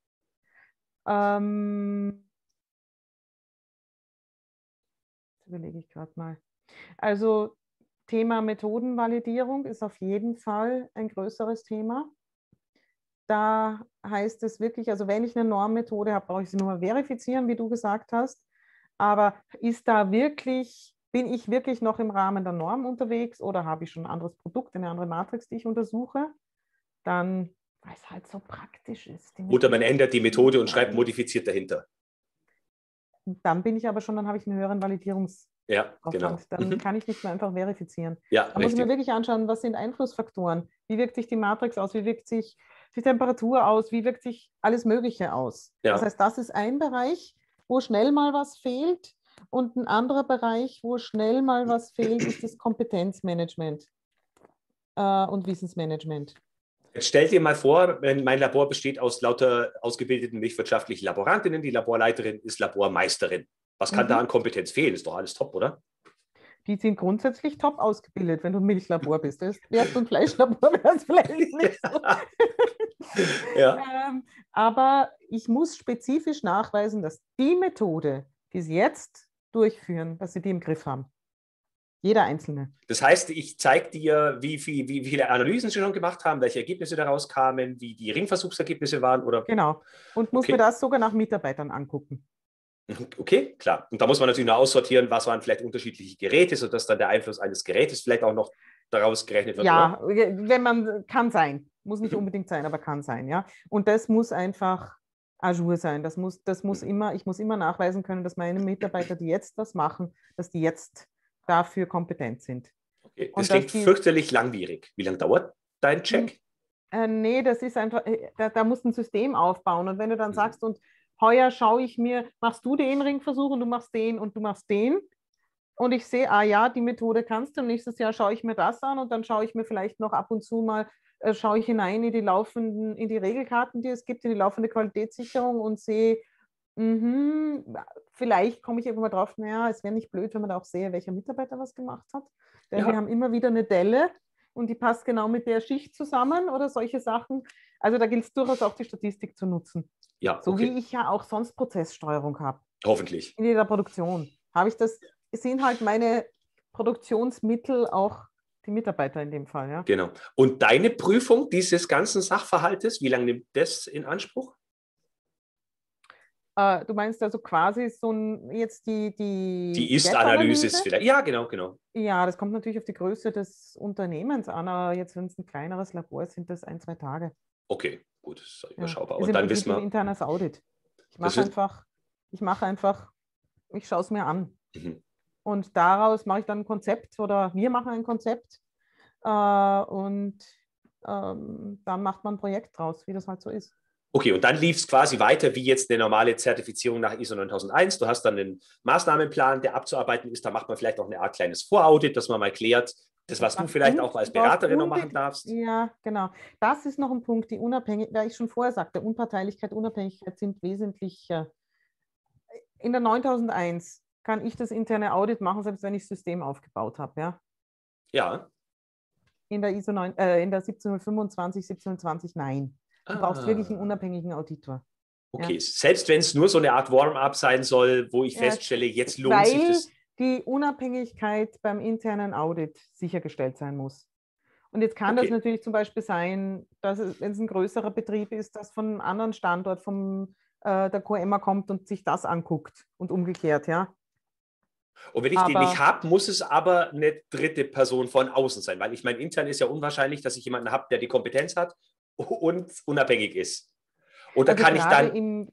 [SPEAKER 2] Überlege ich gerade mal. Also Thema Methodenvalidierung ist auf jeden Fall ein größeres Thema. Da heißt es wirklich, also wenn ich eine Normmethode habe, brauche ich sie nur mal verifizieren, wie du gesagt hast. Aber bin ich wirklich noch im Rahmen der Norm unterwegs oder habe ich schon ein anderes Produkt, eine andere Matrix, die ich untersuche? Dann, weil es halt so praktisch ist.
[SPEAKER 1] Oder man ändert die Methode und schreibt modifiziert dahinter.
[SPEAKER 2] Dann bin ich aber schon, dann habe ich einen höheren Validierungsaufwand.
[SPEAKER 1] Ja, genau.
[SPEAKER 2] Dann kann ich nicht mehr einfach verifizieren.
[SPEAKER 1] Ja,
[SPEAKER 2] da muss ich mir wirklich anschauen, was sind Einflussfaktoren? Wie wirkt sich die Matrix aus? Wie wirkt sich die Temperatur aus? Wie wirkt sich alles Mögliche aus?
[SPEAKER 1] Ja.
[SPEAKER 2] Das heißt, das ist ein Bereich, wo schnell mal was fehlt. Und ein anderer Bereich, wo schnell mal was fehlt, ist das Kompetenzmanagement und Wissensmanagement.
[SPEAKER 1] Jetzt stell dir mal vor, mein Labor besteht aus lauter ausgebildeten milchwirtschaftlichen Laborantinnen. Die Laborleiterin ist Labormeisterin. Was kann da an Kompetenz fehlen? Ist doch alles top, oder?
[SPEAKER 2] Die sind grundsätzlich top ausgebildet, wenn du ein Milchlabor bist. Wärst du ein Fleischlabor, wäre es vielleicht nicht so.
[SPEAKER 1] Ja.
[SPEAKER 2] Aber ich muss spezifisch nachweisen, dass die Methode, die sie jetzt durchführen, dass sie die im Griff haben. Jeder Einzelne.
[SPEAKER 1] Das heißt, ich zeige dir, wie viele Analysen sie schon gemacht haben, welche Ergebnisse daraus kamen, wie die Ringversuchsergebnisse waren, oder?
[SPEAKER 2] Genau. Und muss mir das sogar nach Mitarbeitern angucken.
[SPEAKER 1] Okay, klar. Und da muss man natürlich noch aussortieren, was waren vielleicht unterschiedliche Geräte, sodass dann der Einfluss eines Gerätes vielleicht auch noch daraus gerechnet wird.
[SPEAKER 2] Ja, oder? Kann sein. Muss nicht unbedingt sein, aber kann sein, ja. Und das muss einfach à jour sein. Ich muss immer nachweisen können, dass meine Mitarbeiter, die jetzt das machen, dass die jetzt dafür kompetent sind.
[SPEAKER 1] Okay. Das klingt fürchterlich langwierig. Wie lange dauert dein Check?
[SPEAKER 2] Nee, das ist einfach, da musst du ein System aufbauen. Und wenn du dann sagst, und heuer schaue ich mir, machst du den Ringversuch und du machst den und du machst den. Und ich sehe, ja, die Methode kannst du. Und nächstes Jahr schaue ich mir das an und dann schaue ich mir vielleicht noch ab und zu mal, schaue ich hinein in die Regelkarten, die es gibt, in die laufende Qualitätssicherung und sehe, vielleicht komme ich irgendwann mal drauf, naja, es wäre nicht blöd, wenn man da auch sehe, welcher Mitarbeiter was gemacht hat. Denn wir haben immer wieder eine Delle und die passt genau mit der Schicht zusammen oder solche Sachen. Also da gilt es durchaus auch, die Statistik zu nutzen.
[SPEAKER 1] Ja,
[SPEAKER 2] so wie ich ja auch sonst Prozesssteuerung habe.
[SPEAKER 1] Hoffentlich.
[SPEAKER 2] In jeder Produktion habe ich das, sind halt meine Produktionsmittel auch die Mitarbeiter in dem Fall. Ja?
[SPEAKER 1] Genau. Und deine Prüfung dieses ganzen Sachverhaltes, wie lange nimmt das in Anspruch?
[SPEAKER 2] Du meinst also quasi so jetzt
[SPEAKER 1] die Ist-Analyse ist vielleicht. Ja, genau.
[SPEAKER 2] Ja, das kommt natürlich auf die Größe des Unternehmens an, aber jetzt, wenn es ein kleineres Labor ist, sind das 1-2 Tage.
[SPEAKER 1] Okay, gut, das ist überschaubar.
[SPEAKER 2] Ja.
[SPEAKER 1] Und dann wissen wir.
[SPEAKER 2] Ein internes Audit. Ich schaue es mir an. Und daraus mache ich dann ein Konzept oder wir machen ein Konzept und dann macht man ein Projekt draus, wie das halt so ist.
[SPEAKER 1] Okay, und dann lief es quasi weiter wie jetzt eine normale Zertifizierung nach ISO 9001. Du hast dann einen Maßnahmenplan, der abzuarbeiten ist. Da macht man vielleicht auch eine Art kleines Voraudit, dass man mal klärt, das, was du vielleicht auch als Beraterin noch machen darfst.
[SPEAKER 2] Ja, genau. Das ist noch ein Punkt, die Unabhängigkeit, weil ich schon vorher sagte, Unparteilichkeit, Unabhängigkeit sind wesentlich. In der 9001 kann ich das interne Audit machen, selbst wenn ich das System aufgebaut habe. Ja?
[SPEAKER 1] Ja.
[SPEAKER 2] In der in der 1725, 1720 nein. Du brauchst wirklich einen unabhängigen Auditor.
[SPEAKER 1] Okay,
[SPEAKER 2] Ja.
[SPEAKER 1] selbst wenn es nur so eine Art Warm-up sein soll, wo ich feststelle, jetzt lohnt sich das.
[SPEAKER 2] Die Unabhängigkeit beim internen Audit sichergestellt sein muss. Und jetzt kann das natürlich zum Beispiel sein, dass wenn es ein größerer Betrieb ist, dass von einem anderen Standort der QMer kommt und sich das anguckt und umgekehrt, ja.
[SPEAKER 1] Und wenn ich den nicht habe, muss es aber eine dritte Person von außen sein, weil ich meine, intern ist ja unwahrscheinlich, dass ich jemanden habe, der die Kompetenz hat und unabhängig ist. Oder also kann ich dann...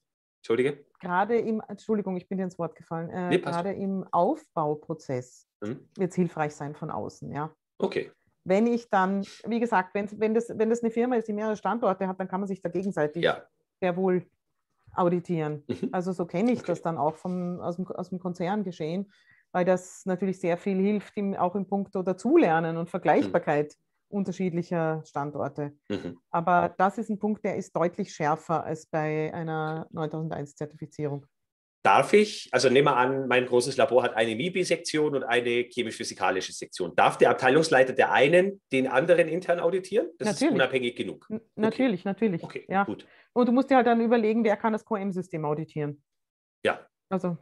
[SPEAKER 2] Entschuldigung, ich bin dir ins Wort gefallen. Gerade im Aufbauprozess wird es hilfreich sein von außen, ja.
[SPEAKER 1] Okay.
[SPEAKER 2] Wenn ich dann, wie gesagt, wenn das eine Firma ist, die mehrere Standorte hat, dann kann man sich da gegenseitig sehr wohl auditieren. Also so kenne ich das dann auch aus dem Konzern geschehen, weil das natürlich sehr viel hilft, auch im Punkto Dazulernen und Vergleichbarkeit unterschiedlicher Standorte. Aber das ist ein Punkt, der ist deutlich schärfer als bei einer 9001-Zertifizierung.
[SPEAKER 1] Darf ich, also nehmen wir an, mein großes Labor hat eine MIBI-Sektion und eine chemisch-physikalische Sektion. Darf der Abteilungsleiter der einen den anderen intern auditieren? Das natürlich. Ist unabhängig genug.
[SPEAKER 2] Natürlich.
[SPEAKER 1] Okay,
[SPEAKER 2] ja.
[SPEAKER 1] Gut.
[SPEAKER 2] Und du musst dir halt dann überlegen, wer kann das QM-System auditieren.
[SPEAKER 1] Ja.
[SPEAKER 2] Also,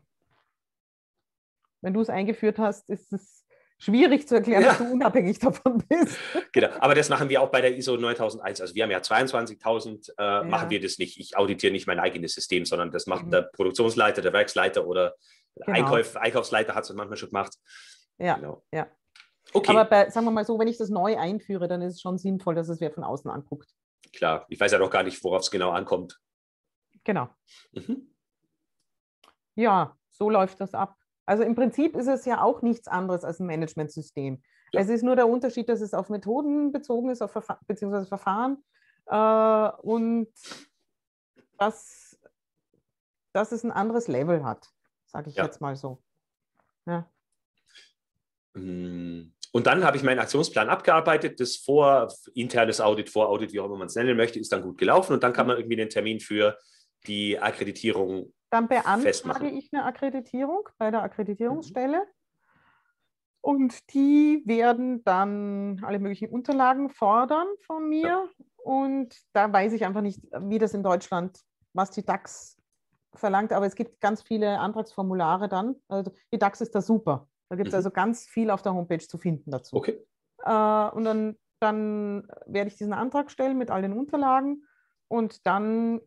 [SPEAKER 2] wenn du es eingeführt hast, ist es schwierig zu erklären, dass du unabhängig davon bist.
[SPEAKER 1] Genau, aber das machen wir auch bei der ISO 9001. Also wir haben ja 22.000, machen wir das nicht. Ich auditiere nicht mein eigenes System, sondern das macht der Produktionsleiter, der Werksleiter oder Einkaufsleiter hat es manchmal schon gemacht.
[SPEAKER 2] Ja, genau. Ja. Okay. Aber sagen wir mal so, wenn ich das neu einführe, dann ist es schon sinnvoll, dass es wer von außen anguckt.
[SPEAKER 1] Klar, ich weiß ja noch gar nicht, worauf es genau ankommt.
[SPEAKER 2] Genau. Ja, so läuft das ab. Also im Prinzip ist es ja auch nichts anderes als ein Managementsystem. Ja. Es ist nur der Unterschied, dass es auf Methoden bezogen ist, beziehungsweise Verfahren und dass es ein anderes Level hat, sage ich jetzt mal so. Ja.
[SPEAKER 1] Und dann habe ich meinen Aktionsplan abgearbeitet. Das internes Audit, Voraudit, wie auch immer man es nennen möchte, ist dann gut gelaufen und dann kann man irgendwie den Termin für die Akkreditierung
[SPEAKER 2] dann beantrage ich eine Akkreditierung bei der Akkreditierungsstelle und die werden dann alle möglichen Unterlagen fordern von mir. Ja. Und da weiß ich einfach nicht, wie das in Deutschland, was die DAX verlangt, aber es gibt ganz viele Antragsformulare dann. Also die DAX ist da super. Da gibt es also ganz viel auf der Homepage zu finden dazu.
[SPEAKER 1] Okay.
[SPEAKER 2] Und dann werde ich diesen Antrag stellen mit all den Unterlagen und dann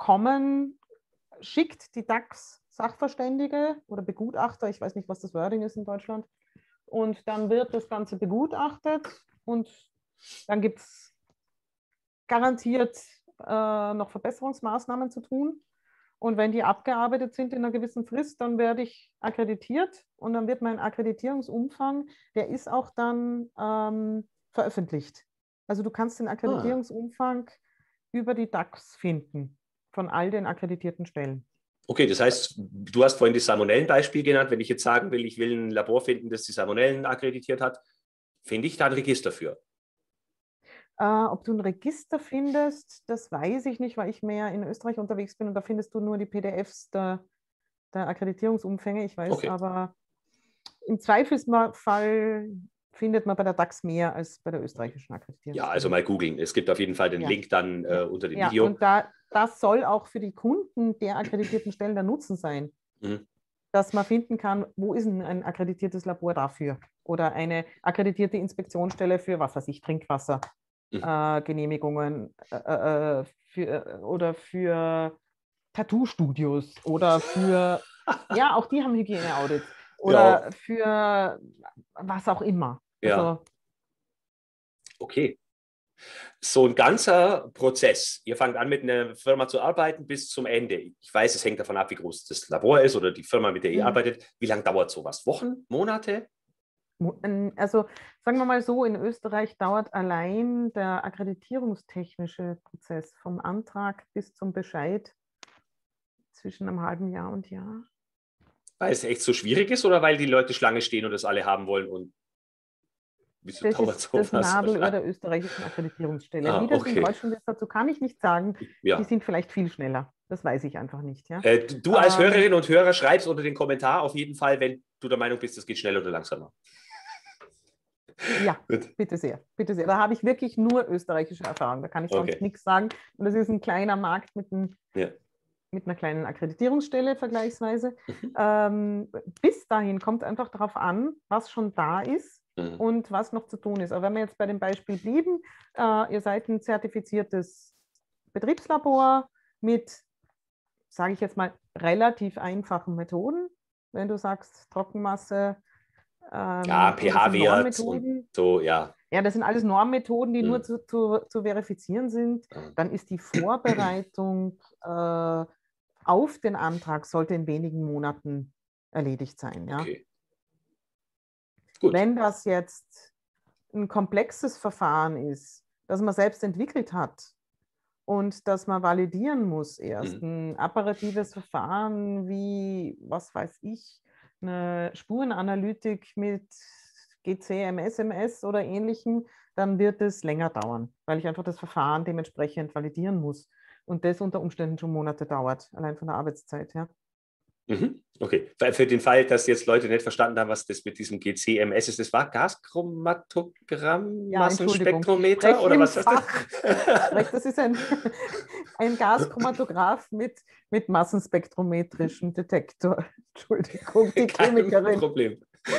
[SPEAKER 2] schickt die DAX-Sachverständige oder Begutachter, ich weiß nicht, was das Wording ist in Deutschland, und dann wird das Ganze begutachtet und dann gibt es garantiert noch Verbesserungsmaßnahmen zu tun. Und wenn die abgearbeitet sind in einer gewissen Frist, dann werde ich akkreditiert und dann wird mein Akkreditierungsumfang, der ist auch dann veröffentlicht. Also du kannst den Akkreditierungsumfang über die DAX finden, von all den akkreditierten Stellen.
[SPEAKER 1] Okay, das heißt, du hast vorhin das Salmonellenbeispiel genannt. Wenn ich jetzt sagen will, ich will ein Labor finden, das die Salmonellen akkreditiert hat, finde ich da ein Register für?
[SPEAKER 2] Ob du ein Register findest, das weiß ich nicht, weil ich mehr in Österreich unterwegs bin und da findest du nur die PDFs der Akkreditierungsumfänge. Ich weiß aber, im Zweifelsfall findet man bei der DAX mehr als bei der österreichischen Akkreditierung.
[SPEAKER 1] Ja, also mal googeln. Es gibt auf jeden Fall den Link dann unter dem Video.
[SPEAKER 2] Und das soll auch für die Kunden der akkreditierten Stellen der Nutzen sein, dass man finden kann, wo ist ein akkreditiertes Labor dafür oder eine akkreditierte Inspektionsstelle für, was weiß ich, Trinkwasser. Genehmigungen oder für Tattoo-Studios oder für, ja, auch die haben Hygieneaudits oder für was auch immer.
[SPEAKER 1] Ja.
[SPEAKER 2] Also,
[SPEAKER 1] okay. So ein ganzer Prozess. Ihr fangt an, mit einer Firma zu arbeiten bis zum Ende. Ich weiß, es hängt davon ab, wie groß das Labor ist oder die Firma, mit der ihr arbeitet. Wie lange dauert sowas? Wochen? Monate?
[SPEAKER 2] Also sagen wir mal so, in Österreich dauert allein der akkreditierungstechnische Prozess vom Antrag bis zum Bescheid zwischen einem halben Jahr und Jahr.
[SPEAKER 1] Weil es echt so schwierig ist oder weil die Leute Schlange stehen und das alle haben wollen und wieso
[SPEAKER 2] Das
[SPEAKER 1] dauert
[SPEAKER 2] ist das
[SPEAKER 1] sowas?
[SPEAKER 2] Nadelöhr der österreichischen Akkreditierungsstelle. Wie das in
[SPEAKER 1] Okay.
[SPEAKER 2] Deutschland ist, dazu kann ich nicht sagen.
[SPEAKER 1] Ja.
[SPEAKER 2] Die sind vielleicht viel schneller. Das weiß ich einfach nicht. Ja?
[SPEAKER 1] Du als Hörerin und Hörer schreibst unter den Kommentar auf jeden Fall, wenn du der Meinung bist, es geht schneller oder langsamer.
[SPEAKER 2] Ja, bitte sehr, bitte sehr. Da habe ich wirklich nur österreichische Erfahrung. Da kann ich sonst nichts sagen. Und das ist ein kleiner Markt mit einer kleinen Akkreditierungsstelle vergleichsweise. Bis dahin kommt einfach darauf an, was schon da ist und was noch zu tun ist. Aber wenn wir jetzt bei dem Beispiel blieben, ihr seid ein zertifiziertes Betriebslabor mit, sage ich jetzt mal, relativ einfachen Methoden. Wenn du sagst Trockenmasse,
[SPEAKER 1] pH-Wert und so, ja.
[SPEAKER 2] Ja, das sind alles Normmethoden, die nur zu verifizieren sind. Dann ist die Vorbereitung auf den Antrag sollte in wenigen Monaten erledigt sein. Ja?
[SPEAKER 1] Okay. Gut.
[SPEAKER 2] Wenn das jetzt ein komplexes Verfahren ist, das man selbst entwickelt hat und das man validieren muss erst, ein apparatives Verfahren wie, was weiß ich, eine Spurenanalytik mit GC, MS oder ähnlichem, dann wird es länger dauern, weil ich einfach das Verfahren dementsprechend validieren muss. Und das unter Umständen schon Monate dauert, allein von der Arbeitszeit her.
[SPEAKER 1] Okay, für den Fall, dass jetzt Leute nicht verstanden haben, was das mit diesem GC-MS ist, das war Gaschromatogramm, Massenspektrometer oder was ist das?
[SPEAKER 2] Das ist ein Gaschromatograph mit massenspektrometrischem Detektor. Entschuldigung, die Chemikerin.
[SPEAKER 1] Kein Problem.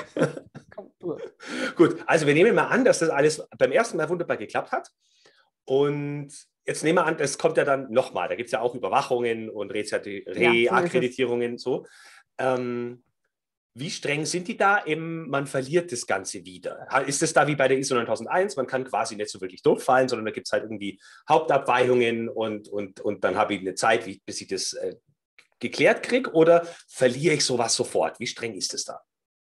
[SPEAKER 1] Gut, also wir nehmen mal an, dass das alles beim ersten Mal wunderbar geklappt hat. Und jetzt nehmen wir an, das kommt ja dann nochmal. Da gibt es ja auch Überwachungen und Reakkreditierungen. So. Wie streng sind die da? Man verliert das Ganze wieder. Ist es da wie bei der ISO 9001? Man kann quasi nicht so wirklich durchfallen, sondern da gibt es halt irgendwie Hauptabweichungen und dann habe ich eine Zeit, bis ich das geklärt kriege, oder verliere ich sowas sofort? Wie streng ist es da?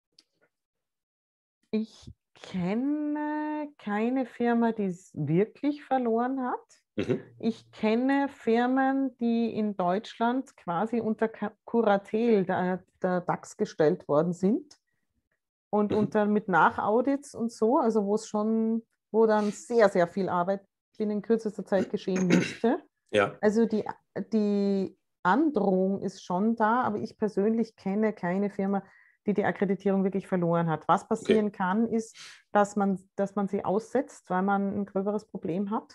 [SPEAKER 2] Ich kenne keine Firma, die es wirklich verloren hat. Ich kenne Firmen, die in Deutschland quasi unter Kuratel der DAX gestellt worden sind und mit Nachaudits und so, also wo dann sehr, sehr viel Arbeit binnen kürzester Zeit geschehen musste.
[SPEAKER 1] Ja.
[SPEAKER 2] Also die Androhung ist schon da, aber ich persönlich kenne keine Firma, die Akkreditierung wirklich verloren hat. Was passieren kann, ist, dass man sie aussetzt, weil man ein gröberes Problem hat.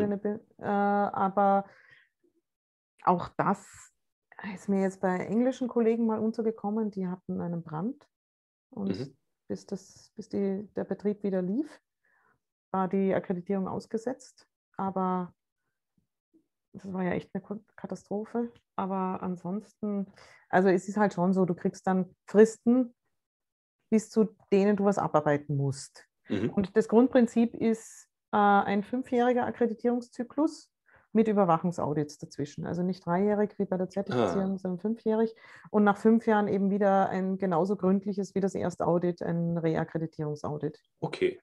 [SPEAKER 2] Aber auch das ist mir jetzt bei englischen Kollegen mal untergekommen, die hatten einen Brand und bis der Betrieb wieder lief, war die Akkreditierung ausgesetzt. Aber das war ja echt eine Katastrophe. Aber ansonsten, also es ist halt schon so, du kriegst dann Fristen, bis zu denen du was abarbeiten musst. Und das Grundprinzip ist ein 5-jähriger Akkreditierungszyklus mit Überwachungsaudits dazwischen. Also nicht 3-jährig wie bei der Zertifizierung, sondern 5-jährig. Und nach 5 Jahren eben wieder ein genauso gründliches wie das erste Audit, ein Reakkreditierungsaudit.
[SPEAKER 1] Okay.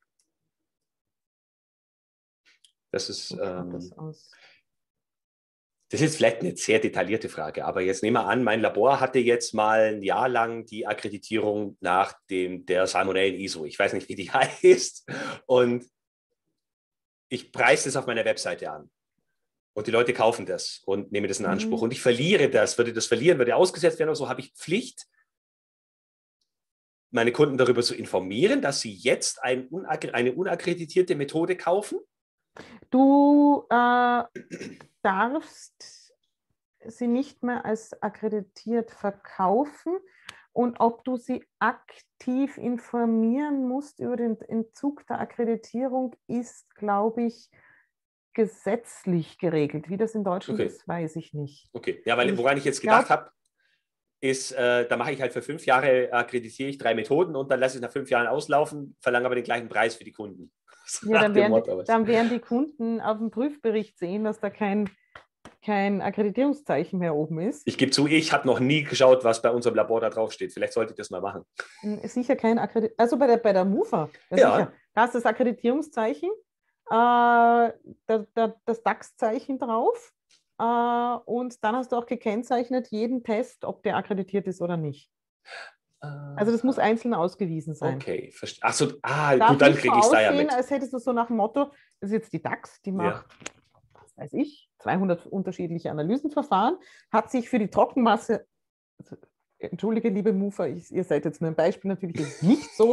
[SPEAKER 1] Das ist... Das ist jetzt vielleicht eine sehr detaillierte Frage, aber jetzt nehmen wir an, mein Labor hatte jetzt mal ein Jahr lang die Akkreditierung nach der Salmonellen-ISO. Ich weiß nicht, wie die heißt. Und ich preise das auf meiner Webseite an. Und die Leute kaufen das und nehmen das in Anspruch. Und ich verliere das. Würde das verlieren, würde ausgesetzt werden oder so, habe ich Pflicht, meine Kunden darüber zu informieren, dass sie jetzt eine unakkreditierte Methode kaufen?
[SPEAKER 2] Du darfst sie nicht mehr als akkreditiert verkaufen, und ob du sie aktiv informieren musst über den Entzug der Akkreditierung, ist, glaube ich, gesetzlich geregelt. Wie das in Deutschland ist, weiß ich nicht.
[SPEAKER 1] Okay, ja, weil woran ich jetzt gedacht habe, ist, da mache ich halt für 5 Jahre, akkreditiere ich 3 Methoden und dann lasse ich nach 5 Jahren auslaufen, verlange aber den gleichen Preis für die Kunden.
[SPEAKER 2] Ja, dann werden die Kunden auf dem Prüfbericht sehen, dass da kein kein Akkreditierungszeichen mehr oben ist.
[SPEAKER 1] Ich gebe zu, ich habe noch nie geschaut, was bei unserem Labor da drauf steht. Vielleicht sollte ich das mal machen.
[SPEAKER 2] Sicher kein Akkreditierungszeichen. Also bei der MUFA,
[SPEAKER 1] Ja.
[SPEAKER 2] sicher. Da ist das Akkreditierungszeichen, das DAX-Zeichen drauf. Und dann hast du auch gekennzeichnet jeden Test, ob der akkreditiert ist oder nicht. Also das muss einzeln ausgewiesen sein.
[SPEAKER 1] Okay, achso, gut,
[SPEAKER 2] Darf
[SPEAKER 1] dann
[SPEAKER 2] nicht
[SPEAKER 1] kriege
[SPEAKER 2] so
[SPEAKER 1] ich es da ja
[SPEAKER 2] aussehen,
[SPEAKER 1] mit.
[SPEAKER 2] als hättest du so nach dem Motto, das ist jetzt die DAX, die macht, was weiß ich, 200 unterschiedliche Analysenverfahren, hat sich für die Trockenmasse, also, entschuldige, liebe Mufa, ihr seid jetzt nur ein Beispiel, natürlich ist es nicht so,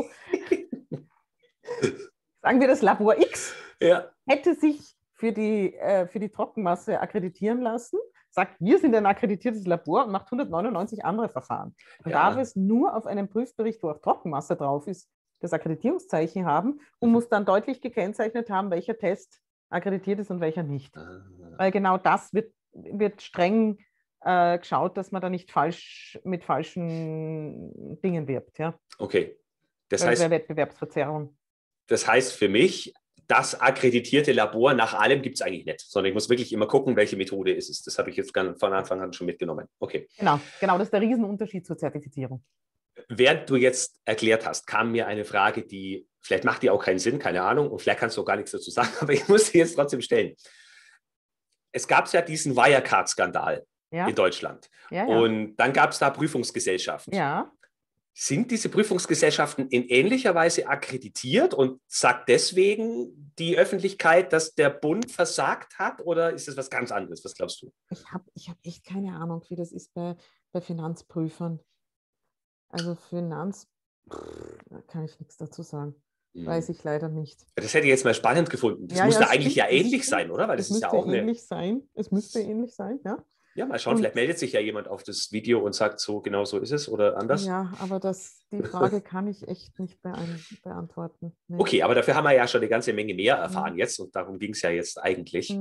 [SPEAKER 2] sagen wir das Labor X, hätte sich für die Trockenmasse akkreditieren lassen, sagt, wir sind ein akkreditiertes Labor und macht 199 andere Verfahren. Dann darf es nur auf einem Prüfbericht, wo auch Trockenmasse drauf ist, das Akkreditierungszeichen haben und muss dann deutlich gekennzeichnet haben, welcher Test akkreditiert ist und welcher nicht. Weil genau das wird streng geschaut, dass man da nicht mit falschen Dingen wirbt. Ja?
[SPEAKER 1] Okay. Das
[SPEAKER 2] wäre Wettbewerbsverzerrung.
[SPEAKER 1] Das heißt für mich, das akkreditierte Labor nach allem gibt es eigentlich nicht, sondern ich muss wirklich immer gucken, welche Methode ist es. Das habe ich jetzt von Anfang an schon mitgenommen. Okay.
[SPEAKER 2] Genau, das ist der Riesenunterschied zur Zertifizierung.
[SPEAKER 1] Während du jetzt erklärt hast, kam mir eine Frage, die vielleicht macht die auch keinen Sinn, keine Ahnung, und vielleicht kannst du auch gar nichts dazu sagen, aber ich muss sie jetzt trotzdem stellen. Es gab ja diesen Wirecard-Skandal in Deutschland. Und dann gab es da Prüfungsgesellschaften.
[SPEAKER 2] Ja.
[SPEAKER 1] Sind diese Prüfungsgesellschaften in ähnlicher Weise akkreditiert und sagt deswegen die Öffentlichkeit, dass der Bund versagt hat, oder ist das was ganz anderes? Was glaubst du?
[SPEAKER 2] Ich hab echt keine Ahnung, wie das ist bei Finanzprüfern. Also da kann ich nichts dazu sagen. Weiß ich leider nicht.
[SPEAKER 1] Das hätte ich jetzt mal spannend gefunden. Das müsste eigentlich ähnlich sein, oder? Weil das ist ja auch
[SPEAKER 2] ähnlich sein. Es müsste ähnlich sein, ja.
[SPEAKER 1] Ja, mal schauen, vielleicht meldet sich ja jemand auf das Video und sagt so, genau so ist es oder anders.
[SPEAKER 2] Ja, aber die Frage kann ich echt nicht beantworten. Nee.
[SPEAKER 1] Okay, aber dafür haben wir ja schon eine ganze Menge mehr erfahren jetzt und darum ging es ja jetzt eigentlich.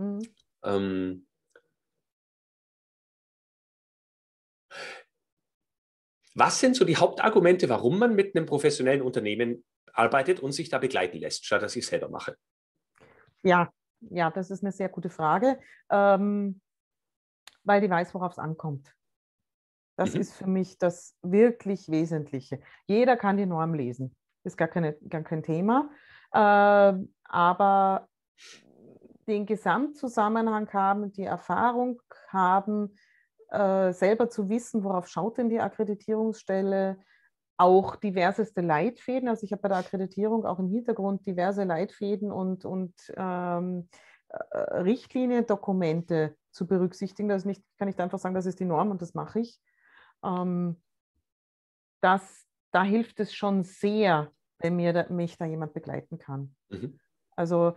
[SPEAKER 1] Was sind so die Hauptargumente, warum man mit einem professionellen Unternehmen arbeitet und sich da begleiten lässt, statt dass ich es selber mache?
[SPEAKER 2] Ja, das ist eine sehr gute Frage. Weil die weiß, worauf es ankommt. Das ist für mich das wirklich Wesentliche. Jeder kann die Norm lesen, ist gar kein Thema. Aber den Gesamtzusammenhang haben, die Erfahrung haben, selber zu wissen, worauf schaut denn die Akkreditierungsstelle, auch diverseste Leitfäden. Also ich habe bei der Akkreditierung auch im Hintergrund diverse Leitfäden und Richtliniendokumente zu berücksichtigen. Das kann ich einfach sagen, das ist die Norm und das mache ich. Da hilft es schon sehr, wenn mich da jemand begleiten kann. Also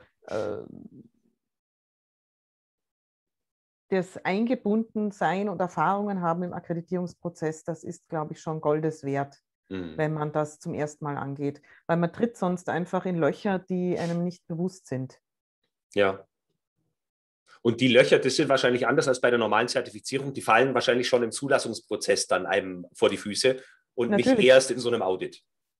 [SPEAKER 2] das Eingebundensein und Erfahrungen haben im Akkreditierungsprozess, das ist, glaube ich, schon Goldes wert, wenn man das zum ersten Mal angeht. Weil man tritt sonst einfach in Löcher, die einem nicht bewusst sind.
[SPEAKER 1] Ja. Und die Löcher, das sind wahrscheinlich anders als bei der normalen Zertifizierung. Die fallen wahrscheinlich schon im Zulassungsprozess dann einem vor die Füße und nicht erst in so einem Audit.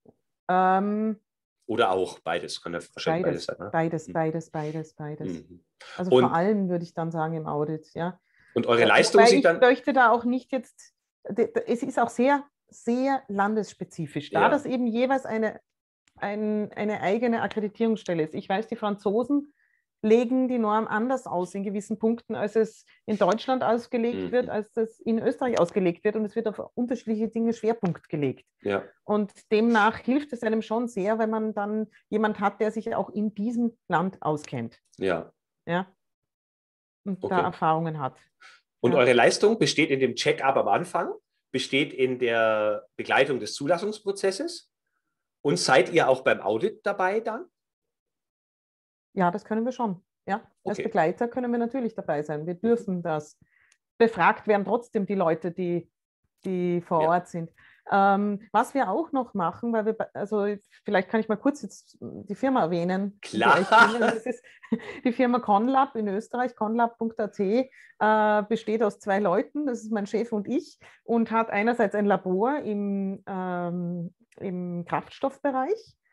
[SPEAKER 1] Oder auch beides. Kann ja wahrscheinlich beides sein. Ne?
[SPEAKER 2] Beides. Also vor allem würde ich dann sagen im Audit. Ja.
[SPEAKER 1] Und eure Leistung sieht dann...
[SPEAKER 2] Ich möchte da auch nicht jetzt... Es ist auch sehr, sehr landesspezifisch, da das eben jeweils eine eigene Akkreditierungsstelle ist. Ich weiß, die Franzosen legen die Norm anders aus in gewissen Punkten, als es in Deutschland ausgelegt wird, als es in Österreich ausgelegt wird. Und es wird auf unterschiedliche Dinge Schwerpunkt gelegt.
[SPEAKER 1] Ja.
[SPEAKER 2] Und demnach hilft es einem schon sehr, wenn man dann jemand hat, der sich auch in diesem Land auskennt.
[SPEAKER 1] Ja.
[SPEAKER 2] Und da Erfahrungen hat.
[SPEAKER 1] Und eure Leistung besteht in dem Check-up am Anfang, besteht in der Begleitung des Zulassungsprozesses und seid ihr auch beim Audit dabei dann?
[SPEAKER 2] Ja, das können wir schon. Ja, als Begleiter können wir natürlich dabei sein. Wir dürfen das. Befragt werden trotzdem die Leute, die vor Ort sind. Was wir auch noch machen, weil vielleicht kann ich mal kurz jetzt die Firma erwähnen.
[SPEAKER 1] Klar.
[SPEAKER 2] Das ist die Firma Conlab in Österreich, conlab.at, besteht aus 2 Leuten, das ist mein Chef und ich, und hat einerseits ein Labor im Kraftstoffbereich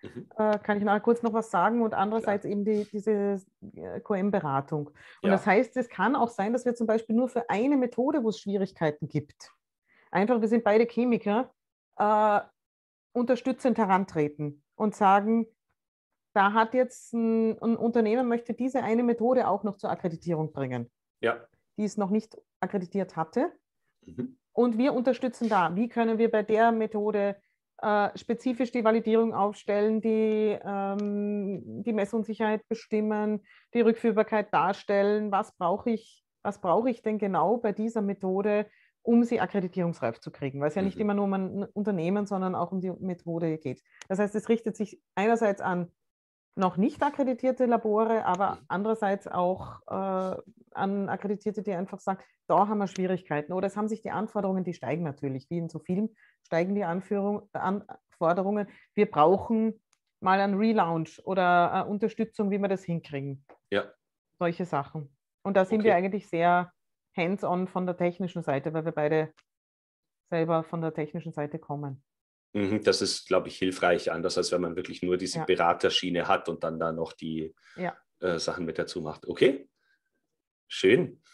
[SPEAKER 2] Kann ich nachher kurz noch was sagen und andererseits eben diese QM-Beratung. Und das heißt, es kann auch sein, dass wir zum Beispiel nur für eine Methode, wo es Schwierigkeiten gibt, einfach, wir sind beide Chemiker, unterstützend herantreten und sagen, da hat jetzt ein Unternehmen möchte diese eine Methode auch noch zur Akkreditierung bringen, die es noch nicht akkreditiert hatte. Und wir unterstützen da. Wie können wir bei der Methode spezifisch die Validierung aufstellen, die Messunsicherheit bestimmen, die Rückführbarkeit darstellen? Was brauche ich denn genau bei dieser Methode, um sie akkreditierungsreif zu kriegen? Weil es ja nicht immer nur um ein Unternehmen, sondern auch um die Methode geht. Das heißt, es richtet sich einerseits an noch nicht akkreditierte Labore, aber andererseits auch an Akkreditierte, die einfach sagen, da haben wir Schwierigkeiten. Oder es haben sich die Anforderungen, die steigen natürlich, wie in so vielen, steigen die Anforderungen. Wir brauchen mal einen Relaunch oder Unterstützung, wie wir das hinkriegen.
[SPEAKER 1] Ja.
[SPEAKER 2] Solche Sachen. Und da sind wir eigentlich sehr hands-on von der technischen Seite, weil wir beide selber von der technischen Seite kommen.
[SPEAKER 1] Das ist, glaube ich, hilfreich, anders als wenn man wirklich nur diese Beraterschiene hat und dann da noch die Sachen mit dazu macht. Okay, schön.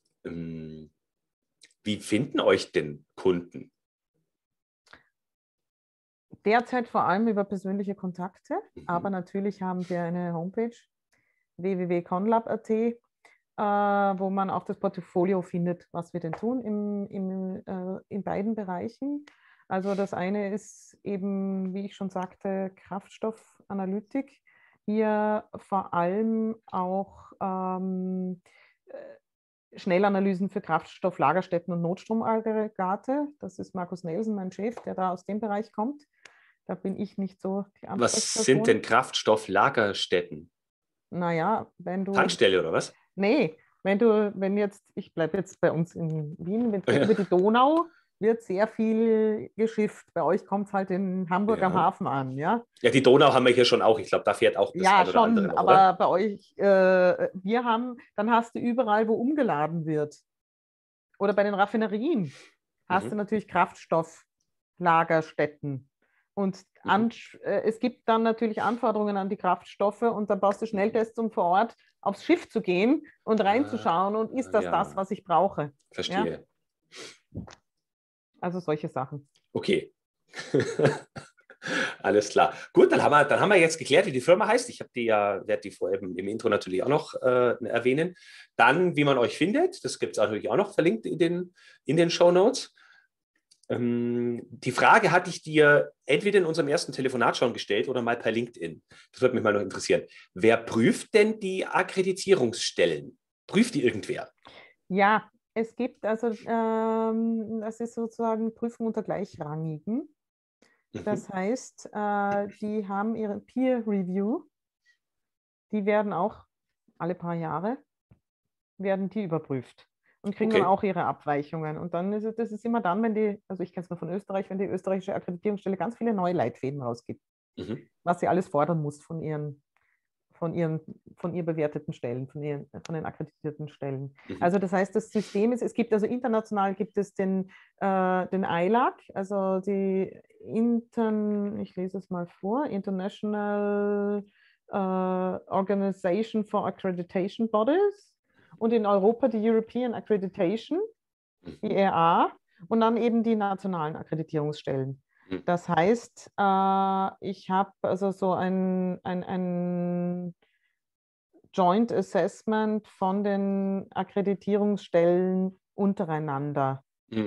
[SPEAKER 1] Wie finden euch denn Kunden?
[SPEAKER 2] Derzeit vor allem über persönliche Kontakte, aber natürlich haben wir eine Homepage www.conlab.at, wo man auch das Portfolio findet, was wir denn tun in beiden Bereichen. Also das eine ist eben, wie ich schon sagte, Kraftstoffanalytik. Hier vor allem auch Schnellanalysen für Kraftstofflagerstätten und Notstromaggregate. Das ist Markus Nelson, mein Chef, der da aus dem Bereich kommt. Da bin ich nicht so die Ansprechperson.
[SPEAKER 1] Was sind denn Kraftstofflagerstätten?
[SPEAKER 2] Naja, wenn du...
[SPEAKER 1] Tankstelle oder was?
[SPEAKER 2] Nee, ich bleibe jetzt bei uns in Wien, wenn du über die Donau wird sehr viel geschifft. Bei euch kommt es halt in Hamburg am Hafen an, ja?
[SPEAKER 1] Ja, die Donau haben wir hier schon auch. Ich glaube, da fährt auch das ein oder andere noch,
[SPEAKER 2] aber bei euch, dann hast du überall, wo umgeladen wird. Oder bei den Raffinerien hast du natürlich Kraftstofflagerstätten. Und es gibt dann natürlich Anforderungen an die Kraftstoffe und dann brauchst du Schnelltests, um vor Ort aufs Schiff zu gehen und reinzuschauen und ist das, was ich brauche?
[SPEAKER 1] Verstehe.
[SPEAKER 2] Ja? Also solche Sachen.
[SPEAKER 1] Okay. Alles klar. Gut, dann haben wir jetzt geklärt, wie die Firma heißt. Ich werde die vorher im Intro natürlich auch noch erwähnen. Dann, wie man euch findet, das gibt es natürlich auch noch verlinkt in den Shownotes. Die Frage hatte ich dir entweder in unserem ersten Telefonat schon gestellt oder mal per LinkedIn. Das würde mich mal noch interessieren. Wer prüft denn die Akkreditierungsstellen? Prüft die irgendwer?
[SPEAKER 2] Ja, es gibt das ist sozusagen Prüfung unter Gleichrangigen. Das heißt, die haben ihre Peer Review. Die werden auch alle paar Jahre überprüft. Und kriegen dann auch ihre Abweichungen. Und dann das ist immer dann, also ich kenne es nur von Österreich, wenn die österreichische Akkreditierungsstelle ganz viele neue Leitfäden rausgibt, was sie alles fordern muss von ihr bewerteten Stellen, von den akkreditierten Stellen. Also das heißt, das System ist, es gibt also international gibt es den ILAC, also ich lese es mal vor, International Organization for Accreditation Bodies. Und in Europa die European Accreditation, IRA, und dann eben die nationalen Akkreditierungsstellen. Das heißt, ich habe also so ein Joint Assessment von den Akkreditierungsstellen untereinander.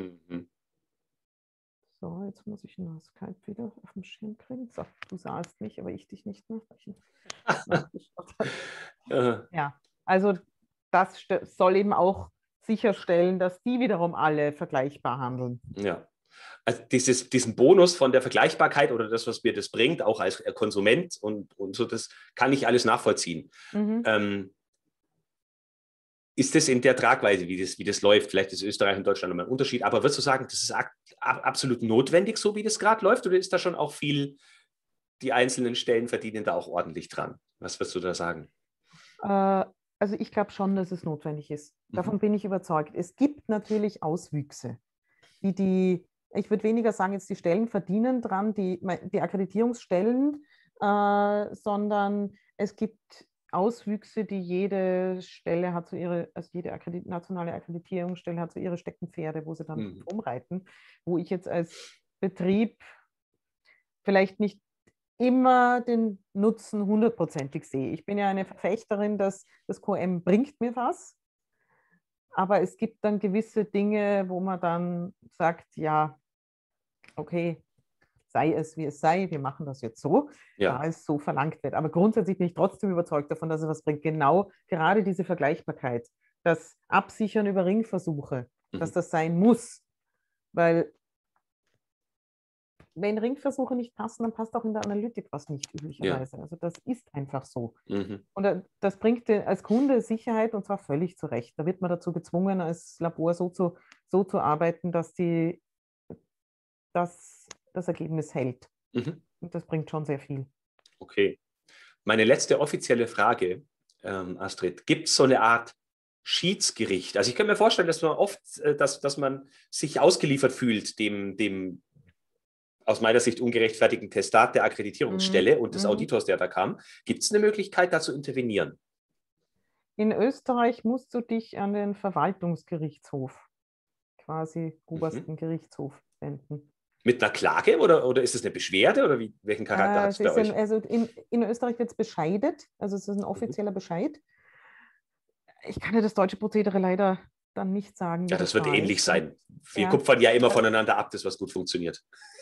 [SPEAKER 2] So, jetzt muss ich nur Skype wieder auf den Schirm kriegen. So, du sahst mich, aber ich dich nicht mehr. Ja, also das soll eben auch sicherstellen, dass die wiederum alle vergleichbar handeln.
[SPEAKER 1] Ja, also diesen Bonus von der Vergleichbarkeit oder das, was mir das bringt, auch als Konsument und so, das kann ich alles nachvollziehen. Ist das in der Tragweise, wie das läuft? Vielleicht ist Österreich und Deutschland nochmal ein Unterschied, aber würdest du sagen, das ist absolut notwendig, so wie das gerade läuft, oder ist da schon auch viel, die einzelnen Stellen verdienen da auch ordentlich dran? Was würdest du da sagen?
[SPEAKER 2] Also ich glaube schon, dass es notwendig ist. Davon bin ich überzeugt. Es gibt natürlich Auswüchse, ich würde weniger sagen, jetzt die Stellen verdienen dran, die Akkreditierungsstellen sondern es gibt Auswüchse, die jede Stelle hat so ihre, also jede nationale Akkreditierungsstelle hat so ihre Steckenpferde, wo sie dann rumreiten, wo ich jetzt als Betrieb vielleicht nicht immer den Nutzen hundertprozentig sehe. Ich bin ja eine Verfechterin, dass das QM bringt mir was, aber es gibt dann gewisse Dinge, wo man dann sagt, ja, okay, sei es wie es sei, wir machen das jetzt so, da es so verlangt wird. Aber grundsätzlich bin ich trotzdem überzeugt davon, dass es was bringt. Genau gerade diese Vergleichbarkeit, das Absichern über Ringversuche, dass das sein muss, weil wenn Ringversuche nicht passen, dann passt auch in der Analytik was nicht üblicherweise. Also das ist einfach so. Und das bringt als Kunde Sicherheit und zwar völlig zurecht. Da wird man dazu gezwungen, als Labor so zu arbeiten, dass das Ergebnis hält. Und das bringt schon sehr viel.
[SPEAKER 1] Okay. Meine letzte offizielle Frage, Astrid, gibt es so eine Art Schiedsgericht? Also ich kann mir vorstellen, dass man oft, dass man sich ausgeliefert fühlt dem aus meiner Sicht ungerechtfertigten Testat der Akkreditierungsstelle und des Auditors, der da kam. Gibt es eine Möglichkeit, da zu intervenieren?
[SPEAKER 2] In Österreich musst du dich an den Verwaltungsgerichtshof, quasi obersten Gerichtshof, wenden.
[SPEAKER 1] Mit einer Klage oder ist es eine Beschwerde oder welchen Charakter hat es bei euch?
[SPEAKER 2] Also in Österreich wird es bescheidet, also es ist ein offizieller Bescheid. Ich kann ja das deutsche Prozedere leider dann nicht sagen.
[SPEAKER 1] Ja, das wird ähnlich sein. Wir
[SPEAKER 2] ja,
[SPEAKER 1] kupfern ja immer voneinander ab, das was gut funktioniert.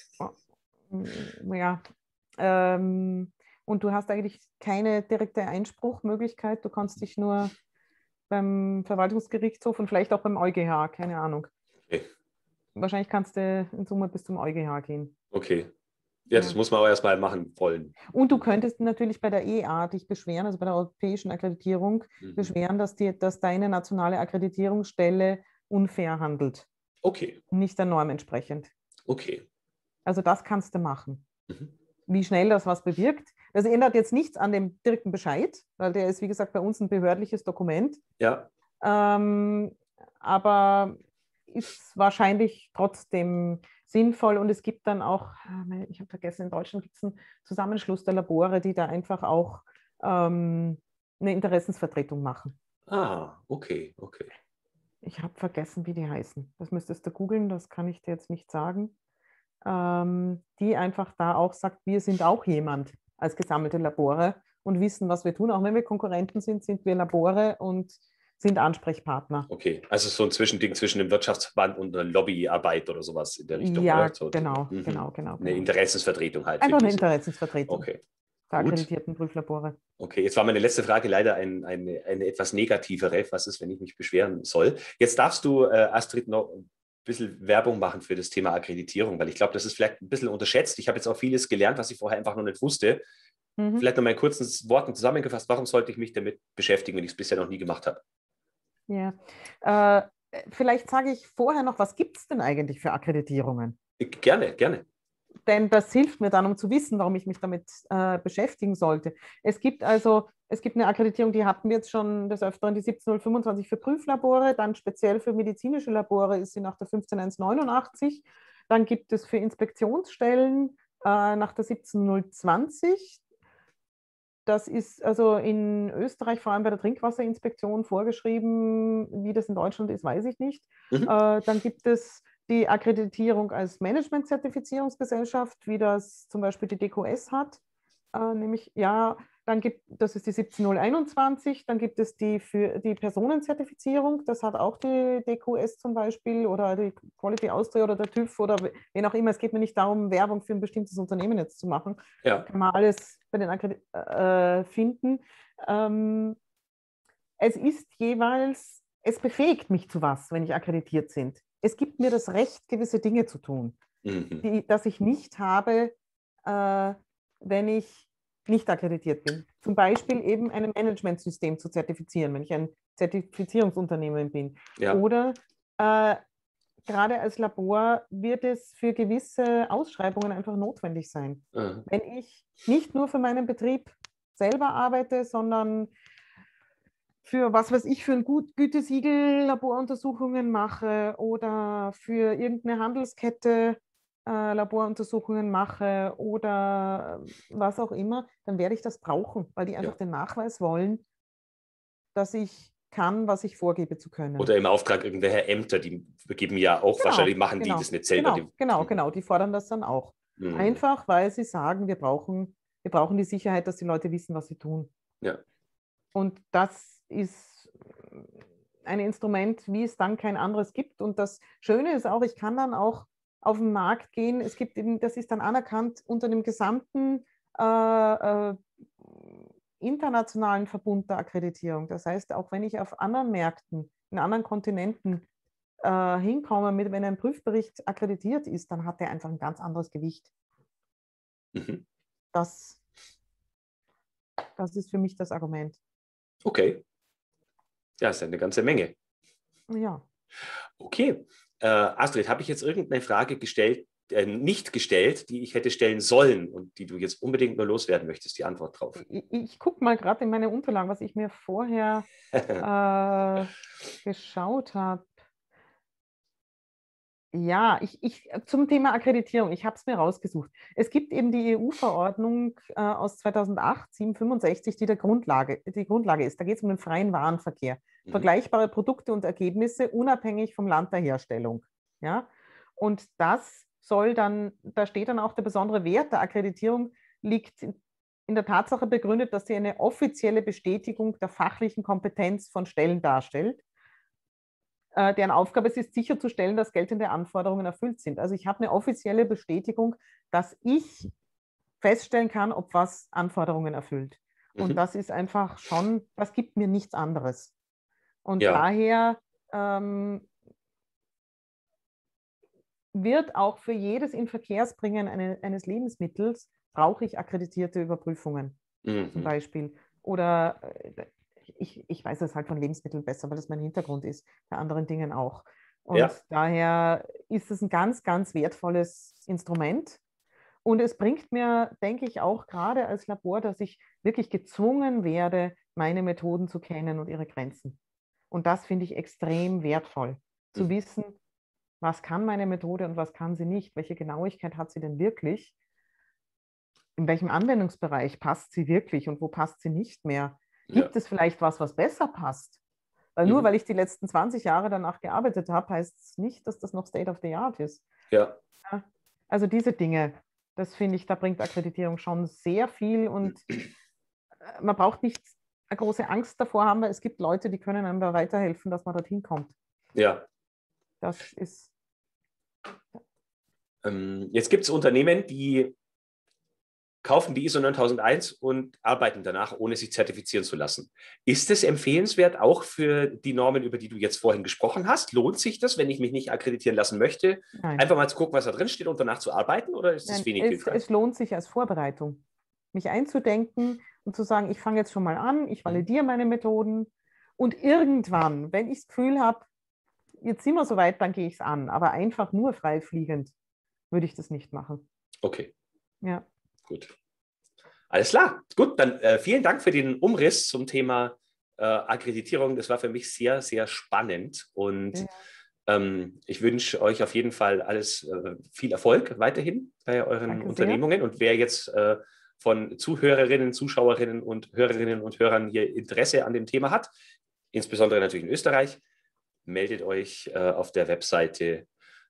[SPEAKER 2] Ja. Und du hast eigentlich keine direkte Einspruchmöglichkeit. Du kannst dich nur beim Verwaltungsgerichtshof und vielleicht auch beim EuGH, keine Ahnung.
[SPEAKER 1] Okay.
[SPEAKER 2] Wahrscheinlich kannst du in Summe bis zum EuGH gehen.
[SPEAKER 1] Okay. Ja, das muss man aber erstmal machen wollen.
[SPEAKER 2] Und du könntest natürlich bei der EA dich beschweren, also bei der europäischen Akkreditierung, beschweren, dass deine nationale Akkreditierungsstelle unfair handelt.
[SPEAKER 1] Okay.
[SPEAKER 2] Nicht der Norm entsprechend.
[SPEAKER 1] Okay.
[SPEAKER 2] Also das kannst du machen. Wie schnell das was bewirkt. Das ändert jetzt nichts an dem direkten Bescheid, weil der ist, wie gesagt, bei uns ein behördliches Dokument.
[SPEAKER 1] Ja.
[SPEAKER 2] Aber ist wahrscheinlich trotzdem sinnvoll und es gibt dann auch, ich habe vergessen, in Deutschland gibt es einen Zusammenschluss der Labore, die da einfach auch eine Interessensvertretung machen.
[SPEAKER 1] Ah, okay.
[SPEAKER 2] Ich habe vergessen, wie die heißen. Das müsstest du googeln, das kann ich dir jetzt nicht sagen. Die einfach da auch sagt, wir sind auch jemand als gesammelte Labore und wissen, was wir tun. Auch wenn wir Konkurrenten sind, sind wir Labore und sind Ansprechpartner.
[SPEAKER 1] Okay, also so ein Zwischending zwischen dem Wirtschaftsverband und einer Lobbyarbeit oder sowas in der Richtung,
[SPEAKER 2] ja,
[SPEAKER 1] oder? So,
[SPEAKER 2] genau.
[SPEAKER 1] Eine Interessensvertretung halt.
[SPEAKER 2] Einfach eine Interessensvertretung.
[SPEAKER 1] Okay.
[SPEAKER 2] Der akkreditierten Prüflabore.
[SPEAKER 1] Okay, jetzt war meine letzte Frage leider eine etwas negativere. Was ist, wenn ich mich beschweren soll? Jetzt darfst du, Astrid, noch ein bisschen Werbung machen für das Thema Akkreditierung, weil ich glaube, das ist vielleicht ein bisschen unterschätzt. Ich habe jetzt auch vieles gelernt, was ich vorher einfach noch nicht wusste. Vielleicht noch mal in kurzen Worten zusammengefasst, warum sollte ich mich damit beschäftigen, wenn ich es bisher noch nie gemacht habe?
[SPEAKER 2] Ja, vielleicht sage ich vorher noch, was gibt es denn eigentlich für Akkreditierungen?
[SPEAKER 1] Gerne.
[SPEAKER 2] Denn das hilft mir dann, um zu wissen, warum ich mich damit beschäftigen sollte. Es gibt eine Akkreditierung, die hatten wir jetzt schon des Öfteren, die 17025 für Prüflabore, dann speziell für medizinische Labore ist sie nach der 15189. Dann gibt es für Inspektionsstellen nach der 17020. Das ist also in Österreich, vor allem bei der Trinkwasserinspektion, vorgeschrieben. Wie das in Deutschland ist, weiß ich nicht. Dann gibt es die Akkreditierung als Management-Zertifizierungsgesellschaft, wie das zum Beispiel die DQS hat. Das ist die 17021, dann gibt es die für die Personenzertifizierung, das hat auch die DQS zum Beispiel oder die Quality Austria oder der TÜV oder wen auch immer. Es geht mir nicht darum, Werbung für ein bestimmtes Unternehmen jetzt zu machen.
[SPEAKER 1] Ja.
[SPEAKER 2] Kann man alles bei den finden. Es befähigt mich zu was, wenn ich akkreditiert bin. Es gibt mir das Recht, gewisse Dinge zu tun, das ich nicht habe, wenn ich nicht akkreditiert bin. Zum Beispiel eben ein Managementsystem zu zertifizieren, wenn ich ein Zertifizierungsunternehmen bin.
[SPEAKER 1] Ja.
[SPEAKER 2] Oder gerade als Labor wird es für gewisse Ausschreibungen einfach notwendig sein. Wenn ich nicht nur für meinen Betrieb selber arbeite, sondern für was weiß ich, für ein Gütesiegel Laboruntersuchungen mache oder für irgendeine Handelskette Laboruntersuchungen mache oder was auch immer, dann werde ich das brauchen, weil die einfach
[SPEAKER 1] Ja.
[SPEAKER 2] den Nachweis wollen, dass ich kann, was ich vorgebe zu können.
[SPEAKER 1] Oder im Auftrag irgendwelcher Ämter, die geben ja auch wahrscheinlich, machen die das nicht selber.
[SPEAKER 2] Genau, die fordern das dann auch. Einfach, weil sie sagen, wir brauchen die Sicherheit, dass die Leute wissen, was sie tun.
[SPEAKER 1] Ja.
[SPEAKER 2] Und das ist ein Instrument, wie es dann kein anderes gibt. Und das Schöne ist auch, ich kann dann auch auf den Markt gehen. Es gibt eben, das ist dann anerkannt unter dem gesamten internationalen Verbund der Akkreditierung. Das heißt, auch wenn ich auf anderen Märkten, in anderen Kontinenten hinkomme, wenn ein Prüfbericht akkreditiert ist, dann hat der einfach ein ganz anderes Gewicht.
[SPEAKER 1] Mhm.
[SPEAKER 2] Das ist für mich das Argument.
[SPEAKER 1] Okay. Ja, ist ja eine ganze Menge.
[SPEAKER 2] Ja.
[SPEAKER 1] Okay. Astrid, habe ich jetzt irgendeine Frage nicht gestellt, die ich hätte stellen sollen und die du jetzt unbedingt nur loswerden möchtest, die Antwort drauf?
[SPEAKER 2] Ich gucke mal gerade in meine Unterlagen, was ich mir vorher geschaut habe. Ja, zum Thema Akkreditierung, ich habe es mir rausgesucht. Es gibt eben die EU-Verordnung aus 2008, 765, die die Grundlage ist. Da geht es um den freien Warenverkehr. Vergleichbare Produkte und Ergebnisse unabhängig vom Land der Herstellung. Ja? Und das soll dann, da steht dann auch, der besondere Wert der Akkreditierung liegt in der Tatsache begründet, dass sie eine offizielle Bestätigung der fachlichen Kompetenz von Stellen darstellt, deren Aufgabe es ist, sicherzustellen, dass geltende Anforderungen erfüllt sind. Also ich habe eine offizielle Bestätigung, dass ich feststellen kann, ob was Anforderungen erfüllt. Und das ist einfach schon, das gibt mir nichts anderes. Und daher wird auch für jedes Inverkehrsbringen eines Lebensmittels brauche ich akkreditierte Überprüfungen zum Beispiel. Oder ich weiß es halt von Lebensmitteln besser, weil das mein Hintergrund ist, bei anderen Dingen auch. Und daher ist es ein ganz, ganz wertvolles Instrument. Und es bringt mir, denke ich, auch gerade als Labor, dass ich wirklich gezwungen werde, meine Methoden zu kennen und ihre Grenzen. Und das finde ich extrem wertvoll, zu wissen, was kann meine Methode und was kann sie nicht, welche Genauigkeit hat sie denn wirklich, in welchem Anwendungsbereich passt sie wirklich und wo passt sie nicht mehr. Gibt es vielleicht was besser passt? Weil nur weil ich die letzten 20 Jahre danach gearbeitet habe, heißt es nicht, dass das noch State of the Art ist.
[SPEAKER 1] Ja.
[SPEAKER 2] Also diese Dinge, das finde ich, da bringt Akkreditierung schon sehr viel und man braucht nicht eine große Angst davor haben, weil es gibt Leute, die können einem da weiterhelfen, dass man dorthin kommt.
[SPEAKER 1] Ja.
[SPEAKER 2] Das ist...
[SPEAKER 1] Jetzt gibt es Unternehmen, die kaufen die ISO 9001 und arbeiten danach, ohne sich zertifizieren zu lassen. Ist es empfehlenswert auch für die Normen, über die du jetzt vorhin gesprochen hast? Lohnt sich das, wenn ich mich nicht akkreditieren lassen möchte, einfach mal zu gucken, was da drin steht und danach zu arbeiten? Oder ist das wenig hilfreich?
[SPEAKER 2] Es lohnt sich als Vorbereitung, mich einzudenken und zu sagen, ich fange jetzt schon mal an, ich validiere meine Methoden und irgendwann, wenn ich das Gefühl habe, jetzt sind wir soweit, dann gehe ich es an. Aber einfach nur frei fliegend würde ich das nicht machen.
[SPEAKER 1] Okay.
[SPEAKER 2] Ja.
[SPEAKER 1] Gut. Alles klar. Gut, dann vielen Dank für den Umriss zum Thema Akkreditierung. Das war für mich sehr, sehr spannend und ich wünsche euch auf jeden Fall alles viel Erfolg weiterhin bei euren Unternehmungen. Und wer jetzt von Zuhörerinnen, Zuschauerinnen und Hörern hier Interesse an dem Thema hat, insbesondere natürlich in Österreich, meldet euch auf der Webseite.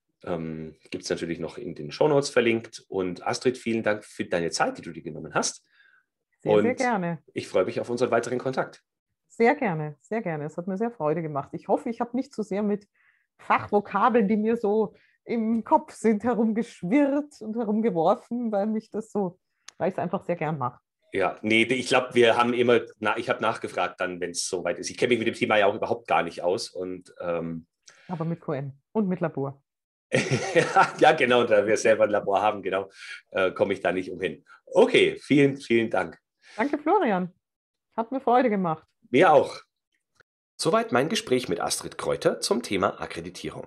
[SPEAKER 1] Gibt es natürlich noch in den Shownotes verlinkt. Und Astrid, vielen Dank für deine Zeit, die du dir genommen hast.
[SPEAKER 2] Sehr gerne.
[SPEAKER 1] Ich freue mich auf unseren weiteren Kontakt.
[SPEAKER 2] Sehr gerne, sehr gerne. Es hat mir sehr Freude gemacht. Ich hoffe, ich habe nicht so sehr mit Fachvokabeln, die mir so im Kopf sind, herumgeschwirrt und herumgeworfen, weil ich es einfach sehr gern mache.
[SPEAKER 1] Ja, nee, ich glaube, ich habe nachgefragt dann, wenn es soweit ist. Ich kenne mich mit dem Thema ja auch überhaupt gar nicht aus.
[SPEAKER 2] Aber mit QM und mit Labor.
[SPEAKER 1] Ja, genau, da wir selber ein Labor haben, genau, komme ich da nicht umhin. Okay, vielen, vielen Dank.
[SPEAKER 2] Danke, Florian. Hat mir Freude gemacht.
[SPEAKER 1] Mir auch. Soweit mein Gespräch mit Astrid Kreuter zum Thema Akkreditierung.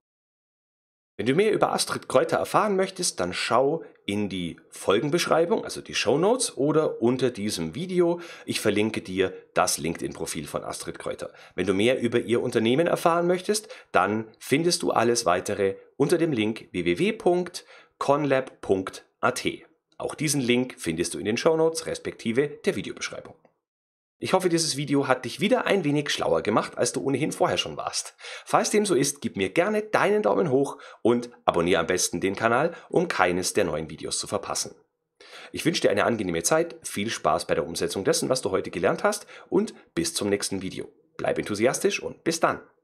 [SPEAKER 1] Wenn du mehr über Astrid Kreuter erfahren möchtest, dann schau in die Folgenbeschreibung, also die Shownotes, oder unter diesem Video. Ich verlinke dir das LinkedIn-Profil von Astrid Kreuter. Wenn du mehr über ihr Unternehmen erfahren möchtest, dann findest du alles weitere unter dem Link www.kreuter-ag.at. conlab.at. Auch diesen Link findest du in den Shownotes respektive der Videobeschreibung. Ich hoffe, dieses Video hat dich wieder ein wenig schlauer gemacht, als du ohnehin vorher schon warst. Falls dem so ist, gib mir gerne deinen Daumen hoch und abonniere am besten den Kanal, um keines der neuen Videos zu verpassen. Ich wünsche dir eine angenehme Zeit, viel Spaß bei der Umsetzung dessen, was du heute gelernt hast und bis zum nächsten Video. Bleib enthusiastisch und bis dann!